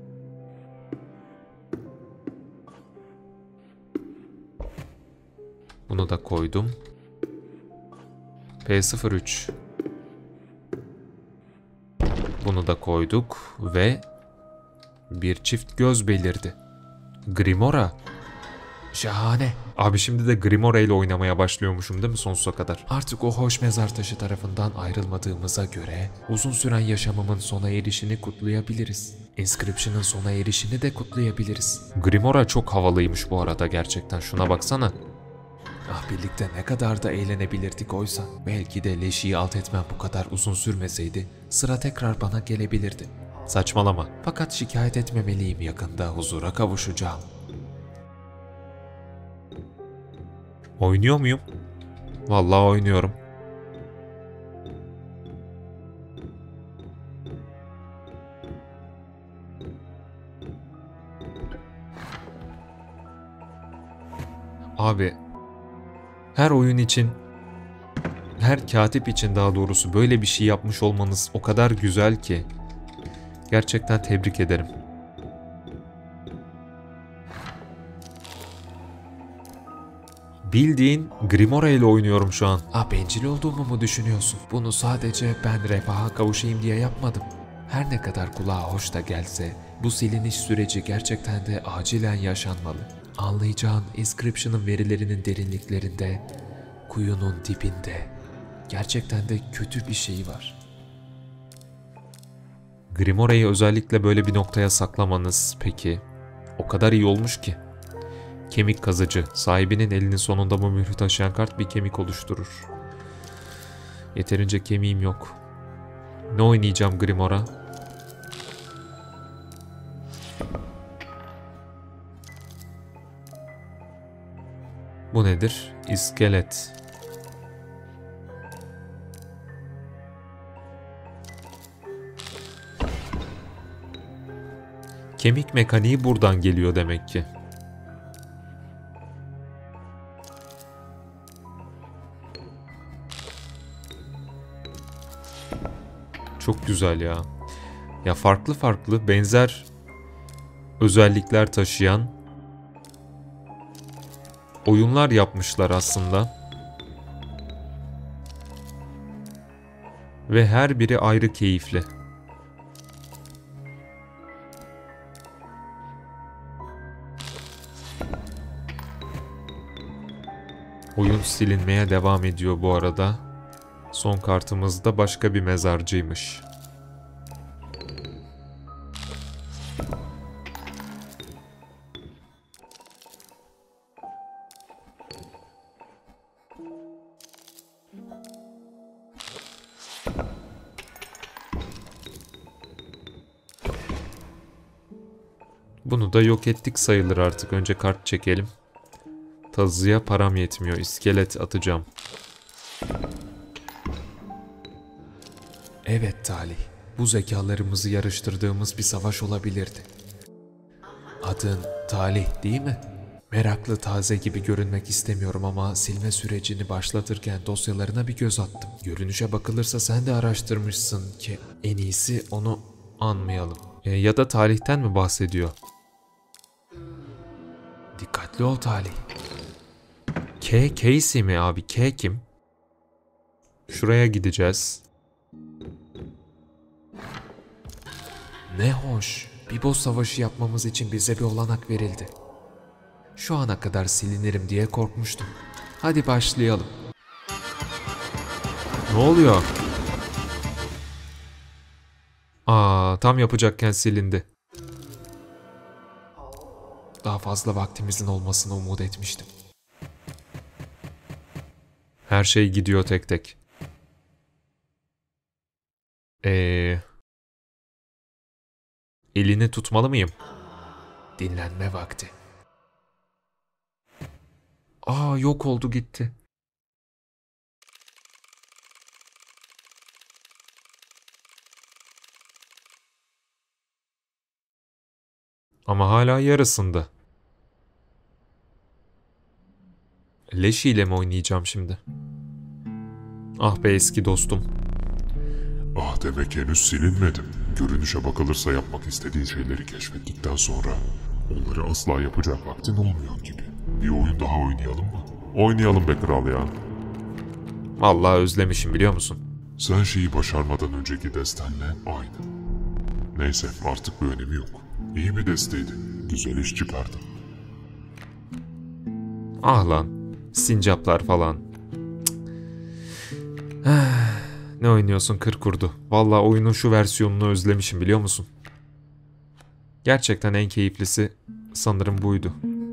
Bunu da koydum. P03. Bunu da koyduk ve bir çift göz belirdi. Grimora. Şahane. Abi şimdi de Grimora ile oynamaya başlıyormuşum değil mi sonsuza kadar? Artık o hoş mezar taşı tarafından ayrılmadığımıza göre uzun süren yaşamımın sona erişini kutlayabiliriz. Inscription'ın sona erişini de kutlayabiliriz. Grimora çok havalıymış bu arada gerçekten. Şuna baksana. Ah, birlikte ne kadar da eğlenebilirdik oysa. Belki de leşiyi alt etmem bu kadar uzun sürmeseydi sıra tekrar bana gelebilirdi. Saçmalama. Fakat şikayet etmemeliyim, yakında huzura kavuşacağım. Oynuyor muyum? Vallahi oynuyorum. Abi, her oyun için, her katip için daha doğrusu böyle bir şey yapmış olmanız o kadar güzel ki. Gerçekten tebrik ederim. Bildiğin Grimora ile oynuyorum şu an. Ah, bencil olduğumu mu düşünüyorsun? Bunu sadece ben refaha kavuşayım diye yapmadım. Her ne kadar kulağa hoş da gelse, bu siliniş süreci gerçekten de acilen yaşanmalı. Anlayacağın, Inscription'ın verilerinin derinliklerinde, kuyunun dibinde gerçekten de kötü bir şey var. Grimora'yı özellikle böyle bir noktaya saklamanız peki o kadar iyi olmuş ki. Kemik kazıcı. Sahibinin elinin sonunda bu mührü taşıyan kart bir kemik oluşturur. Yeterince kemiğim yok. Ne oynayacağım Grimora? Bu nedir? İskelet. Kemik mekaniği buradan geliyor demek ki. Çok güzel ya. Ya farklı farklı benzer özellikler taşıyan oyunlar yapmışlar aslında. Ve her biri ayrı keyifli. Oyun silinmeye devam ediyor bu arada. Son kartımız da başka bir mezarcıymış. Bunu da yok ettik sayılır artık. Önce kart çekelim. Tazıya param yetmiyor. İskelet atacağım. Evet Talih. Bu zekalarımızı yarıştırdığımız bir savaş olabilirdi. Adın Talih değil mi? Meraklı taze gibi görünmek istemiyorum ama silme sürecini başlatırken dosyalarına bir göz attım. Görünüşe bakılırsa sen de araştırmışsın ki en iyisi onu anmayalım. Ya da Talih'ten mi bahsediyor? Dikkatli ol Talih. Casey mi abi? K kim? Şuraya gideceğiz. Ne hoş. Bir boss savaşı yapmamız için bize bir olanak verildi. Şu ana kadar silinirim diye korkmuştum. Hadi başlayalım. Ne oluyor? Tam yapacakken silindi. Daha fazla vaktimizin olmasını umut etmiştim. Her şey gidiyor tek tek. Elini tutmalı mıyım? Dinlenme vakti. Yok oldu gitti. Ama hala yarısında. Leşi ile mi oynayacağım şimdi? Ah be eski dostum. Ah demek henüz silinmedim. Görünüşe bakılırsa yapmak istediğin şeyleri keşfettikten sonra onları asla yapacak vaktin olmuyor gibi. Bir oyun daha oynayalım mı? Oynayalım be kral ya. Vallahi özlemişim biliyor musun? Sen şeyi başarmadan önceki destenle aynı. Neyse artık bir önemi yok. İyi bir desteydi. Güzel iş çıkardın. Ah lan. Sincaplar falan. Ne oynuyorsun kır kurdu? Vallahi oyunun şu versiyonunu özlemişim biliyor musun? Gerçekten en keyiflisi sanırım buydu.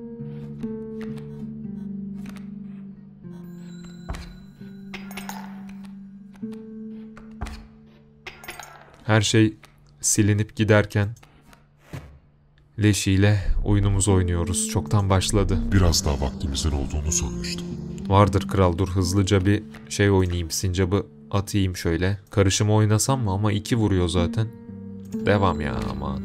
Her şey silinip giderken Leşi ile oyunumuzu oynuyoruz. Çoktan başladı. Biraz daha vaktimizin olduğunu sanmıştım. Vardır kral, dur hızlıca bir şey oynayayım. Sincap'ı atayım şöyle. Karışımı oynasam mı ama 2 vuruyor zaten. Devam ya aman.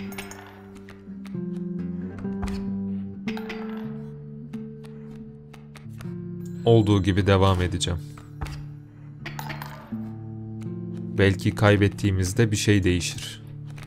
Olduğu gibi devam edeceğim. Belki kaybettiğimizde bir şey değişir.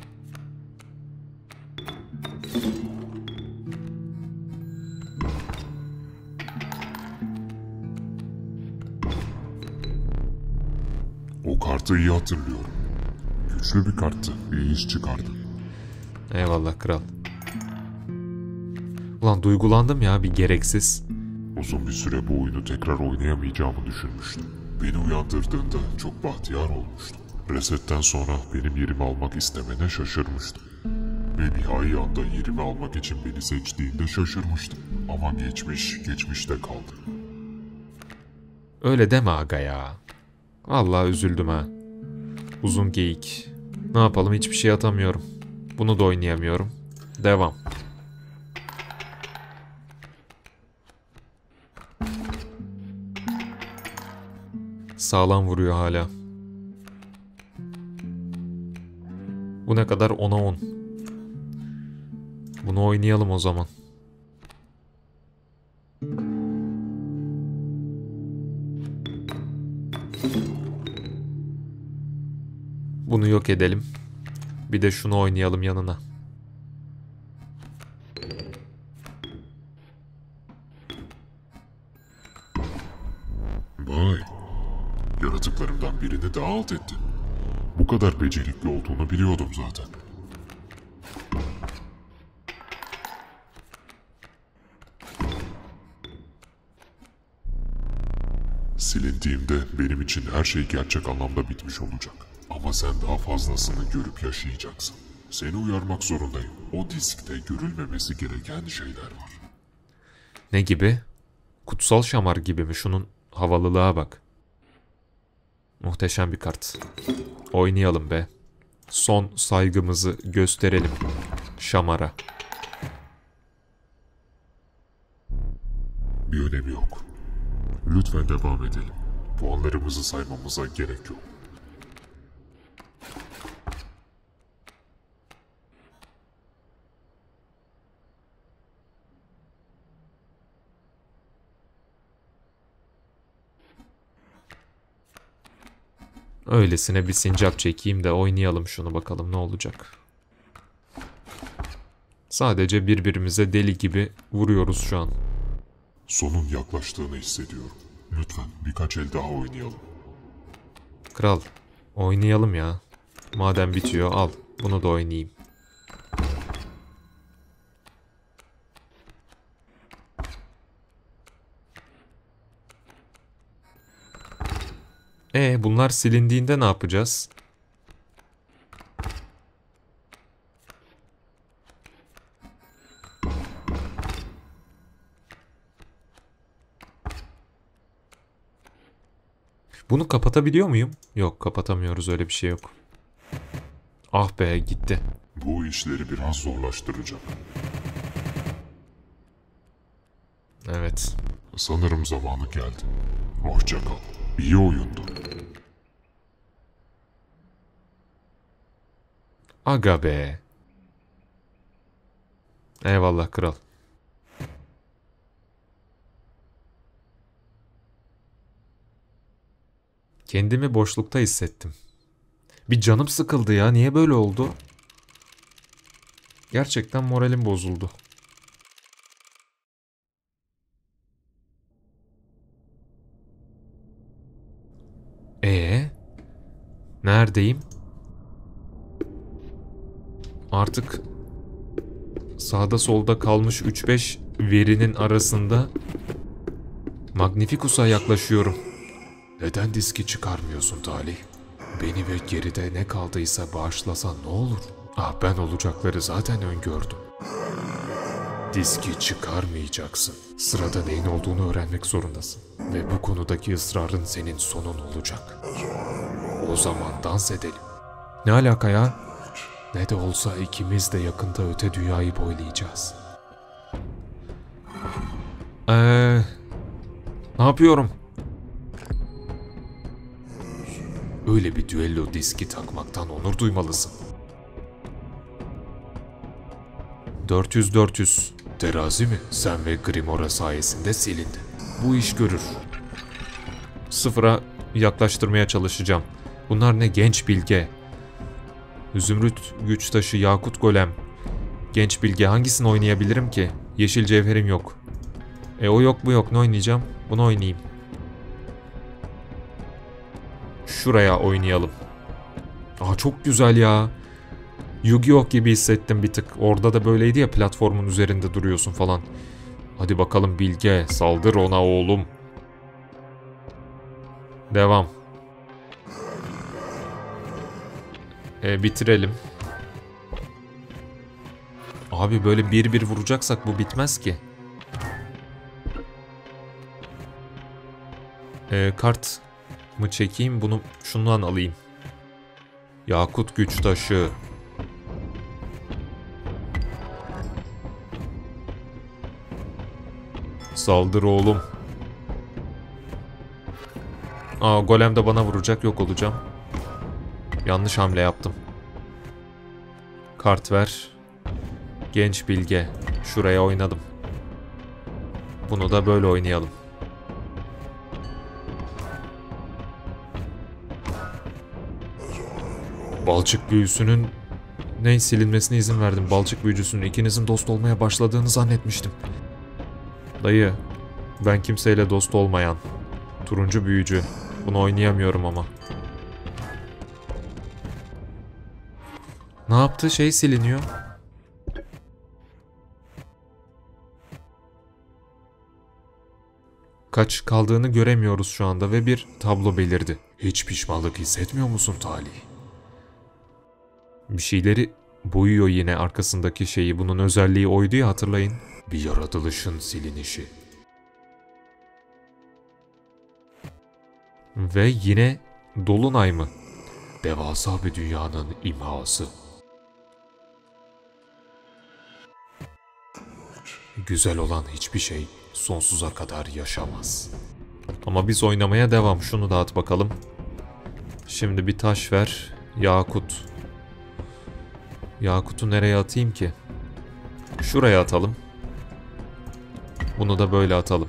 O kartı iyi hatırlıyorum. Güçlü bir karttı. İyi iş çıkardın. Eyvallah kral. Ulan duygulandım ya bir gereksiz. Uzun bir süre bu oyunu tekrar oynayamayacağımı düşünmüştüm. Beni uyandırdığında çok bahtiyar olmuştum. Resetten sonra benim yerimi almak istemene şaşırmıştım. Ve nihai anda yerimi almak için beni seçtiğinde şaşırmıştım. Ama geçmişte kaldı. Öyle deme aga ya. Vallahi üzüldüm ha. Uzun geyik. Ne yapalım, hiçbir şey atamıyorum. Bunu da oynayamıyorum. Devam. Sağlam vuruyor hala. Bu ne kadar? 10'a 10. Bunu oynayalım o zaman. Bunu yok edelim. Bir de şunu oynayalım yanına. Vay. Yaratıklarımdan birini daha alt ettin. Bu kadar becerikli olduğunu biliyordum zaten. Silindiğimde benim için her şey gerçek anlamda bitmiş olacak. Ama sen daha fazlasını görüp yaşayacaksın. Seni uyarmak zorundayım. O diskte görülmemesi gereken şeyler var. Ne gibi? Kutsal şamar gibi mi? Şunun havalılığa bak. Muhteşem bir kart. Oynayalım be. Son saygımızı gösterelim şamara. Bir önemi yok. Lütfen devam edelim. Puanlarımızı saymamıza gerek yok. Öylesine bir sincap çekeyim de oynayalım şunu, bakalım ne olacak. Sadece birbirimize deli gibi vuruyoruz şu an. Sonun yaklaştığını hissediyorum. Lütfen birkaç el daha oynayalım. Kral, oynayalım ya. Madem bitiyor, al bunu da oynayayım. Bunlar silindiğinde ne yapacağız? Bunu kapatabiliyor muyum? Yok, kapatamıyoruz, öyle bir şey yok. Ah be, gitti. Bu işleri biraz zorlaştıracak. Evet. Sanırım zamanı geldi. Hoşça kal. İyi oyundu. Aga be. Eyvallah kral. Kendimi boşlukta hissettim. Bir canım sıkıldı ya. Niye böyle oldu? Gerçekten moralim bozuldu. Neredeyim? Artık sağda solda kalmış 3-5 verinin arasında Magnificus'a yaklaşıyorum. Neden diski çıkarmıyorsun Talih? Beni ve geride ne kaldıysa bağışlasan ne olur? Ben olacakları zaten öngördüm. Diski çıkarmayacaksın. Sırada neyin olduğunu öğrenmek zorundasın. Ve bu konudaki ısrarın senin sonun olacak. O zaman dans edelim. Ne alaka ya? Ne de olsa ikimiz de yakında öte dünyayı boylayacağız. Ne yapıyorum? Öyle bir düello diski takmaktan onur duymalısın. 400-400. Terazi mi? Sen ve Grimora sayesinde silindi. Bu iş görür. Sıfıra yaklaştırmaya çalışacağım. Bunlar ne? Genç bilge. Zümrüt güç taşı, yakut golem. Genç bilge, hangisini oynayabilirim ki? Yeşil cevherim yok. O yok bu yok, ne oynayacağım? Bunu oynayayım. Şuraya oynayalım. Çok güzel ya. Yu-Gi-Oh gibi hissettim bir tık. Orada da böyleydi ya, platformun üzerinde duruyorsun falan. Hadi bakalım bilge, saldır ona oğlum. Devam. Bitirelim. Abi böyle bir bir vuracaksak bu bitmez ki. Kart mı çekeyim, bunu şundan alayım. Yakut güç taşı. Saldır oğlum. Golem de bana vuracak, yok olacağım. Yanlış hamle yaptım. Kart ver. Genç bilge. Şuraya oynadım. Bunu da böyle oynayalım. Balçık büyüsünün silinmesine izin verdim. Balçık büyücüsünün ikinizin dost olmaya başladığını zannetmiştim. Dayı, ben kimseyle dost olmayan turuncu büyücü. Bunu oynayamıyorum ama. Ne yaptı? Siliniyor. Kaç kaldığını göremiyoruz şu anda ve bir tablo belirdi. Hiç pişmanlık hissetmiyor musun Talih? Bir şeyleri boyuyor yine arkasındaki şeyi. Bunun özelliği oydu ya, hatırlayın. Bir yaratılışın silinişi. Ve yine dolunay mı? Devasa bir dünyanın imhası. Güzel olan hiçbir şey sonsuza kadar yaşamaz. Ama biz oynamaya devam. Şunu da at bakalım. Şimdi bir taş ver. Yakut. Yakut'u nereye atayım ki? Şuraya atalım. Bunu da böyle atalım.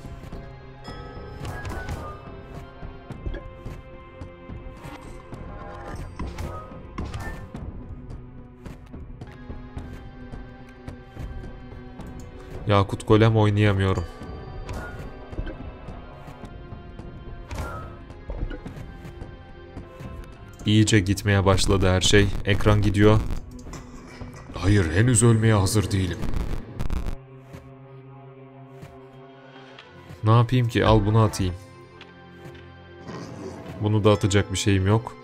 Yakut Golem oynayamıyorum. İyice gitmeye başladı her şey. Ekran gidiyor. Hayır, henüz ölmeye hazır değilim. Ne yapayım ki? Al bunu atayım. Bunu da atacak bir şeyim yok.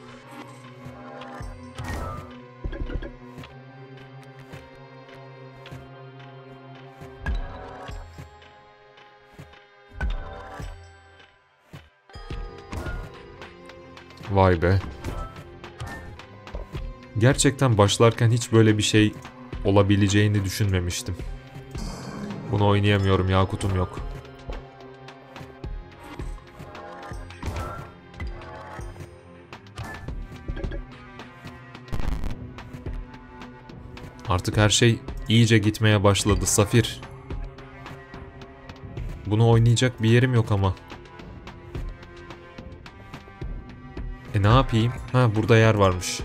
Vay be. Gerçekten başlarken hiç böyle bir şey olabileceğini düşünmemiştim. Bunu oynayamıyorum, Yakut'um yok. Artık her şey iyice gitmeye başladı. Safir. Bunu oynayacak bir yerim yok ama. Ne yapayım? Ha, burada yer varmış.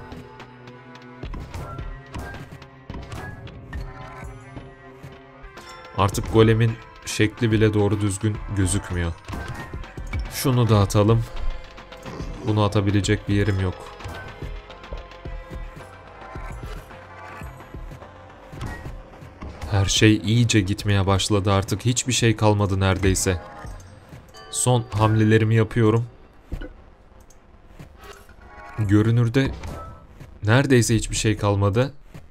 Artık golemin şekli bile doğru düzgün gözükmüyor. Şunu da atalım. Bunu atabilecek bir yerim yok. Her şey iyice gitmeye başladı artık. Hiçbir şey kalmadı neredeyse. Son hamlelerimi yapıyorum. Görünürde neredeyse hiçbir şey kalmadı.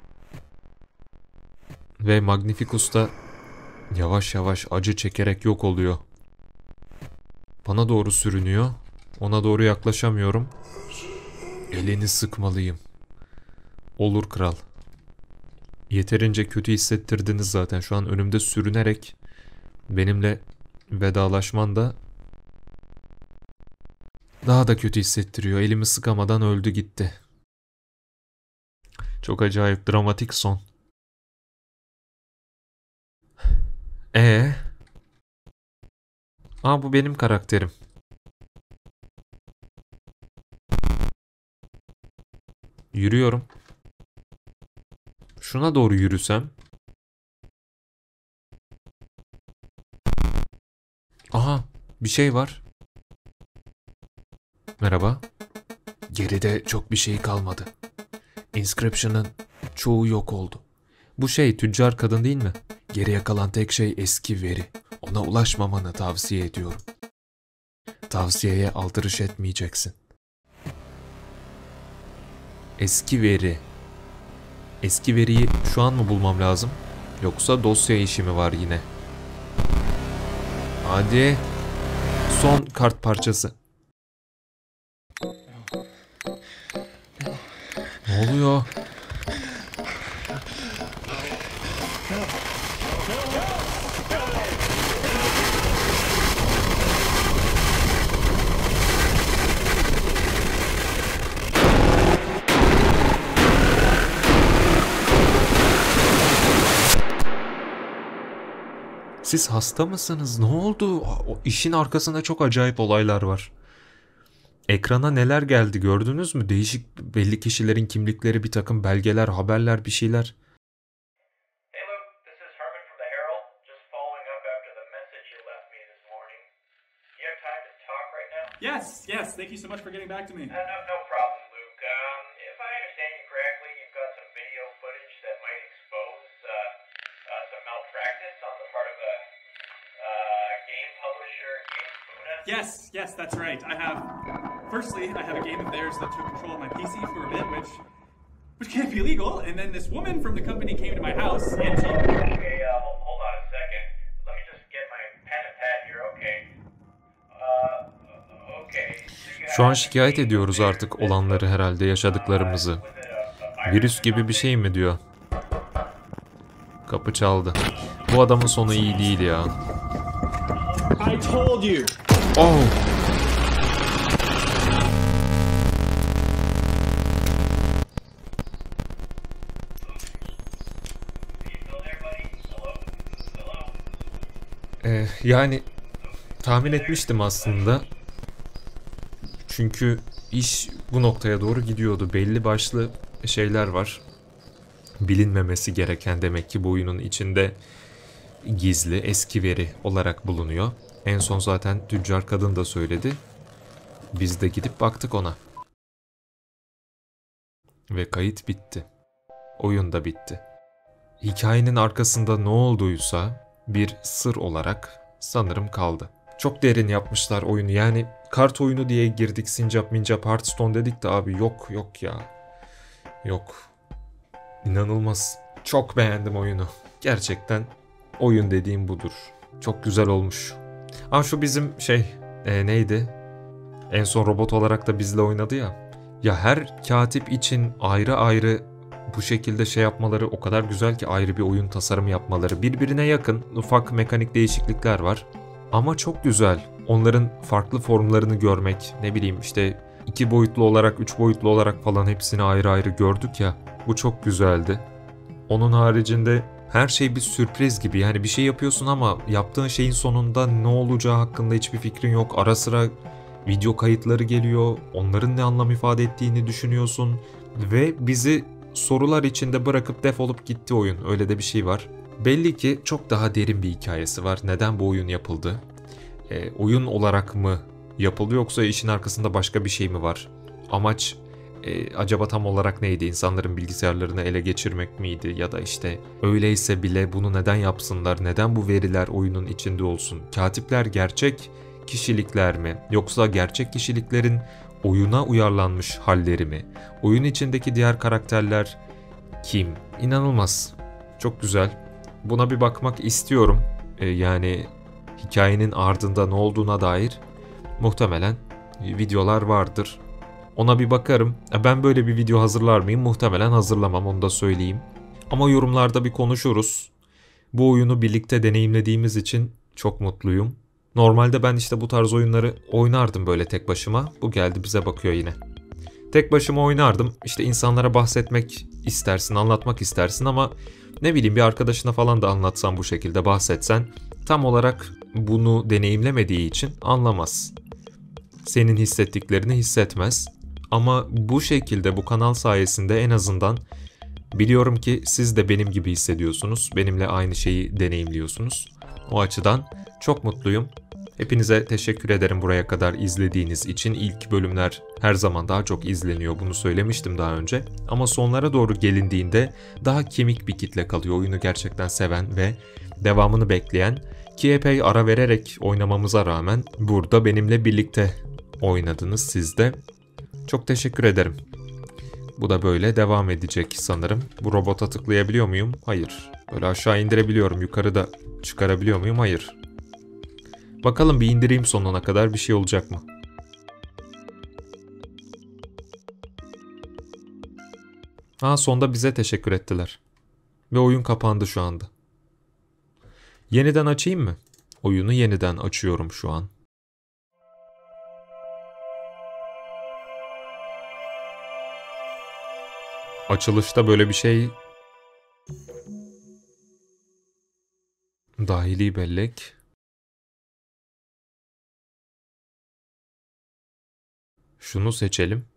Ve Magnificus da yavaş yavaş acı çekerek yok oluyor. Bana doğru sürünüyor. Ona doğru yaklaşamıyorum. Elini sıkmalıyım. Olur kral. Yeterince kötü hissettirdiniz zaten. Şu an önümde sürünerek benimle vedalaşman da daha da kötü hissettiriyor. Elimi sıkamadan öldü gitti. Çok acayip dramatik son. Bu benim karakterim. Yürüyorum. Şuna doğru yürüsem. Aha, bir şey var. Merhaba. Geride çok bir şey kalmadı. Inscription'ın çoğu yok oldu. Bu tüccar kadın değil mi? Geriye kalan tek şey eski veri. Ona ulaşmamanı tavsiye ediyorum. Tavsiyeye aldırış etmeyeceksin. Eski veri. Eski veriyi şu an mı bulmam lazım? Yoksa dosya işi mi var yine? Hadi. Son kart parçası. Ne oluyor? Siz hasta mısınız? Ne oldu? O işin arkasında çok acayip olaylar var. Ekrana neler geldi gördünüz mü? Değişik belli kişilerin kimlikleri, bir takım belgeler, haberler, bir şeyler. Hey Luke, this is Herman from the Herald. Just following up after the message you left me this morning. You have time to talk right now? Yes. Thank you so much for getting back to me. No problem, Luke. If I understand you correctly, you've got some video footage that might expose some malpractice on the part of a game publisher, Game Funa. Yes, that's right. Firstly, I have a game of theirs that took control of my PC for a bit, which can't be legal. And then this woman from the company came to my house and she... Okay, hold on a second. Let me just get my pen and pad here, okay? Okay. Şu an şikayet ediyoruz artık olanları herhalde, yaşadıklarımızı. Virüs gibi bir şey mi diyor. Kapı çaldı. Bu adamın sonu iyi değil ya. I told you. Oh! Yani tahmin etmiştim aslında. Çünkü iş bu noktaya doğru gidiyordu. Belli başlı şeyler var. Bilinmemesi gereken demek ki bu oyunun içinde. gizli, eski veri olarak bulunuyor. En son zaten tüccar kadın da söyledi. Biz de gidip baktık ona. Ve kayıt bitti. Oyun da bitti. Hikayenin arkasında ne olduysa bir sır olarak sanırım kaldı. Çok derin yapmışlar oyunu. Yani kart oyunu diye girdik, sincap mincap Hearthstone dedik de abi yok ya. Yok. İnanılmaz. Çok beğendim oyunu. Gerçekten oyun dediğim budur. Çok güzel olmuş. Ama şu bizim neydi? En son robot olarak da bizle oynadı ya. Ya her katip için ayrı ayrı bu şekilde yapmaları o kadar güzel ki, ayrı bir oyun tasarımı yapmaları. Birbirine yakın ufak mekanik değişiklikler var. Ama çok güzel. Onların farklı formlarını görmek, ne bileyim 2 boyutlu olarak, 3 boyutlu olarak falan hepsini ayrı ayrı gördük ya. Bu çok güzeldi. Onun haricinde her şey bir sürpriz gibi. Yani bir şey yapıyorsun ama yaptığın şeyin sonunda ne olacağı hakkında hiçbir fikrin yok. Ara sıra video kayıtları geliyor. Onların ne anlam ifade ettiğini düşünüyorsun. Ve bizi sorular içinde bırakıp defolup gitti oyun. Öyle de bir şey var. Belli ki çok daha derin bir hikayesi var. Neden bu oyun yapıldı? Oyun olarak mı yapıldı, yoksa işin arkasında başka bir şey mi var? Amaç acaba tam olarak neydi? İnsanların bilgisayarlarını ele geçirmek miydi? Ya da öyleyse bile bunu neden yapsınlar? Neden bu veriler oyunun içinde olsun? Katipler gerçek kişilikler mi? Yoksa gerçek kişiliklerin oyuna uyarlanmış halleri mi? Oyun içindeki diğer karakterler kim? İnanılmaz. Çok güzel. Buna bir bakmak istiyorum. Yani hikayenin ardında ne olduğuna dair muhtemelen videolar vardır. Ona bir bakarım. Ben böyle bir video hazırlar mıyım? Muhtemelen hazırlamam, onu da söyleyeyim. Ama yorumlarda bir konuşuruz. Bu oyunu birlikte deneyimlediğimiz için çok mutluyum. Normalde ben bu tarz oyunları oynardım böyle tek başıma. Bu geldi bize bakıyor yine. Tek başıma oynardım. İnsanlara bahsetmek istersin, anlatmak istersin ama ne bileyim bir arkadaşına falan da anlatsan, bu şekilde bahsetsen tam olarak bunu deneyimlemediği için anlamaz. Senin hissettiklerini hissetmez. Ama bu şekilde, bu kanal sayesinde en azından biliyorum ki siz de benim gibi hissediyorsunuz. Benimle aynı şeyi deneyimliyorsunuz. O açıdan çok mutluyum. Hepinize teşekkür ederim buraya kadar izlediğiniz için. İlk bölümler her zaman daha çok izleniyor. Bunu söylemiştim daha önce. Ama sonlara doğru gelindiğinde daha kemik bir kitle kalıyor. Oyunu gerçekten seven ve devamını bekleyen, ki epey ara vererek oynamamıza rağmen burada benimle birlikte oynadınız siz de. Çok teşekkür ederim. Bu da böyle devam edecek sanırım. Bu robota tıklayabiliyor muyum? Hayır. Böyle aşağı indirebiliyorum. Yukarı da çıkarabiliyor muyum? Hayır. Bakalım bir indireyim, sonuna kadar bir şey olacak mı? Sonda bize teşekkür ettiler. Ve oyun kapandı şu anda. Yeniden açayım mı? Oyunu yeniden açıyorum şu an. Açılışta böyle bir şey... Dahili bellek. Şunu seçelim.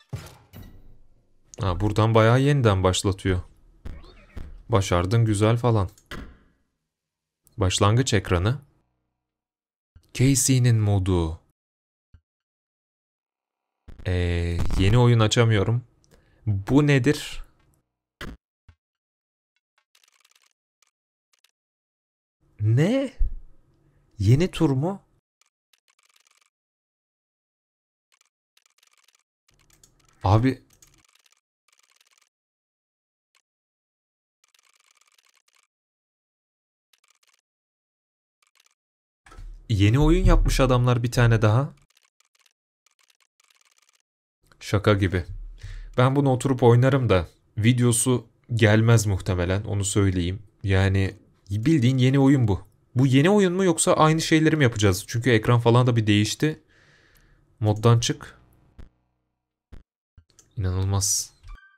Buradan bayağı yeniden başlatıyor. Başardın güzel falan. Başlangıç ekranı. Casey'nin modu. Yeni oyun açamıyorum. Bu nedir? Ne? Yeni tur mu? Abi... Yeni oyun yapmış adamlar bir tane daha. Şaka gibi. Ben bunu oturup oynarım da videosu gelmez muhtemelen, onu söyleyeyim. Yani bildiğin yeni oyun bu. Bu yeni oyun mu yoksa aynı şeyleri mi yapacağız? Çünkü ekran falan da bir değişti. Moddan çık. İnanılmaz.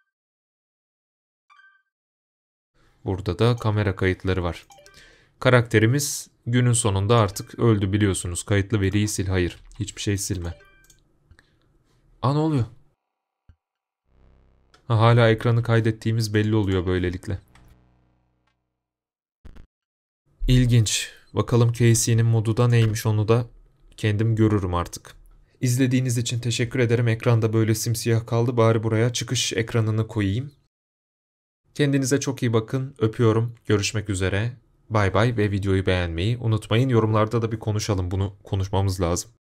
Burada da kamera kayıtları var. Karakterimiz günün sonunda artık öldü biliyorsunuz. Kayıtlı veriyi sil. Hayır. Hiçbir şey silme. Ne oluyor? Hala ekranı kaydettiğimiz belli oluyor böylelikle. İlginç. Bakalım Casey'nin modu da neymiş, onu da kendim görürüm artık. İzlediğiniz için teşekkür ederim. Ekranda böyle simsiyah kaldı. Bari buraya çıkış ekranını koyayım. Kendinize çok iyi bakın. Öpüyorum. Görüşmek üzere. Bay bay ve videoyu beğenmeyi unutmayın. Yorumlarda da bir konuşalım. Bunu konuşmamız lazım.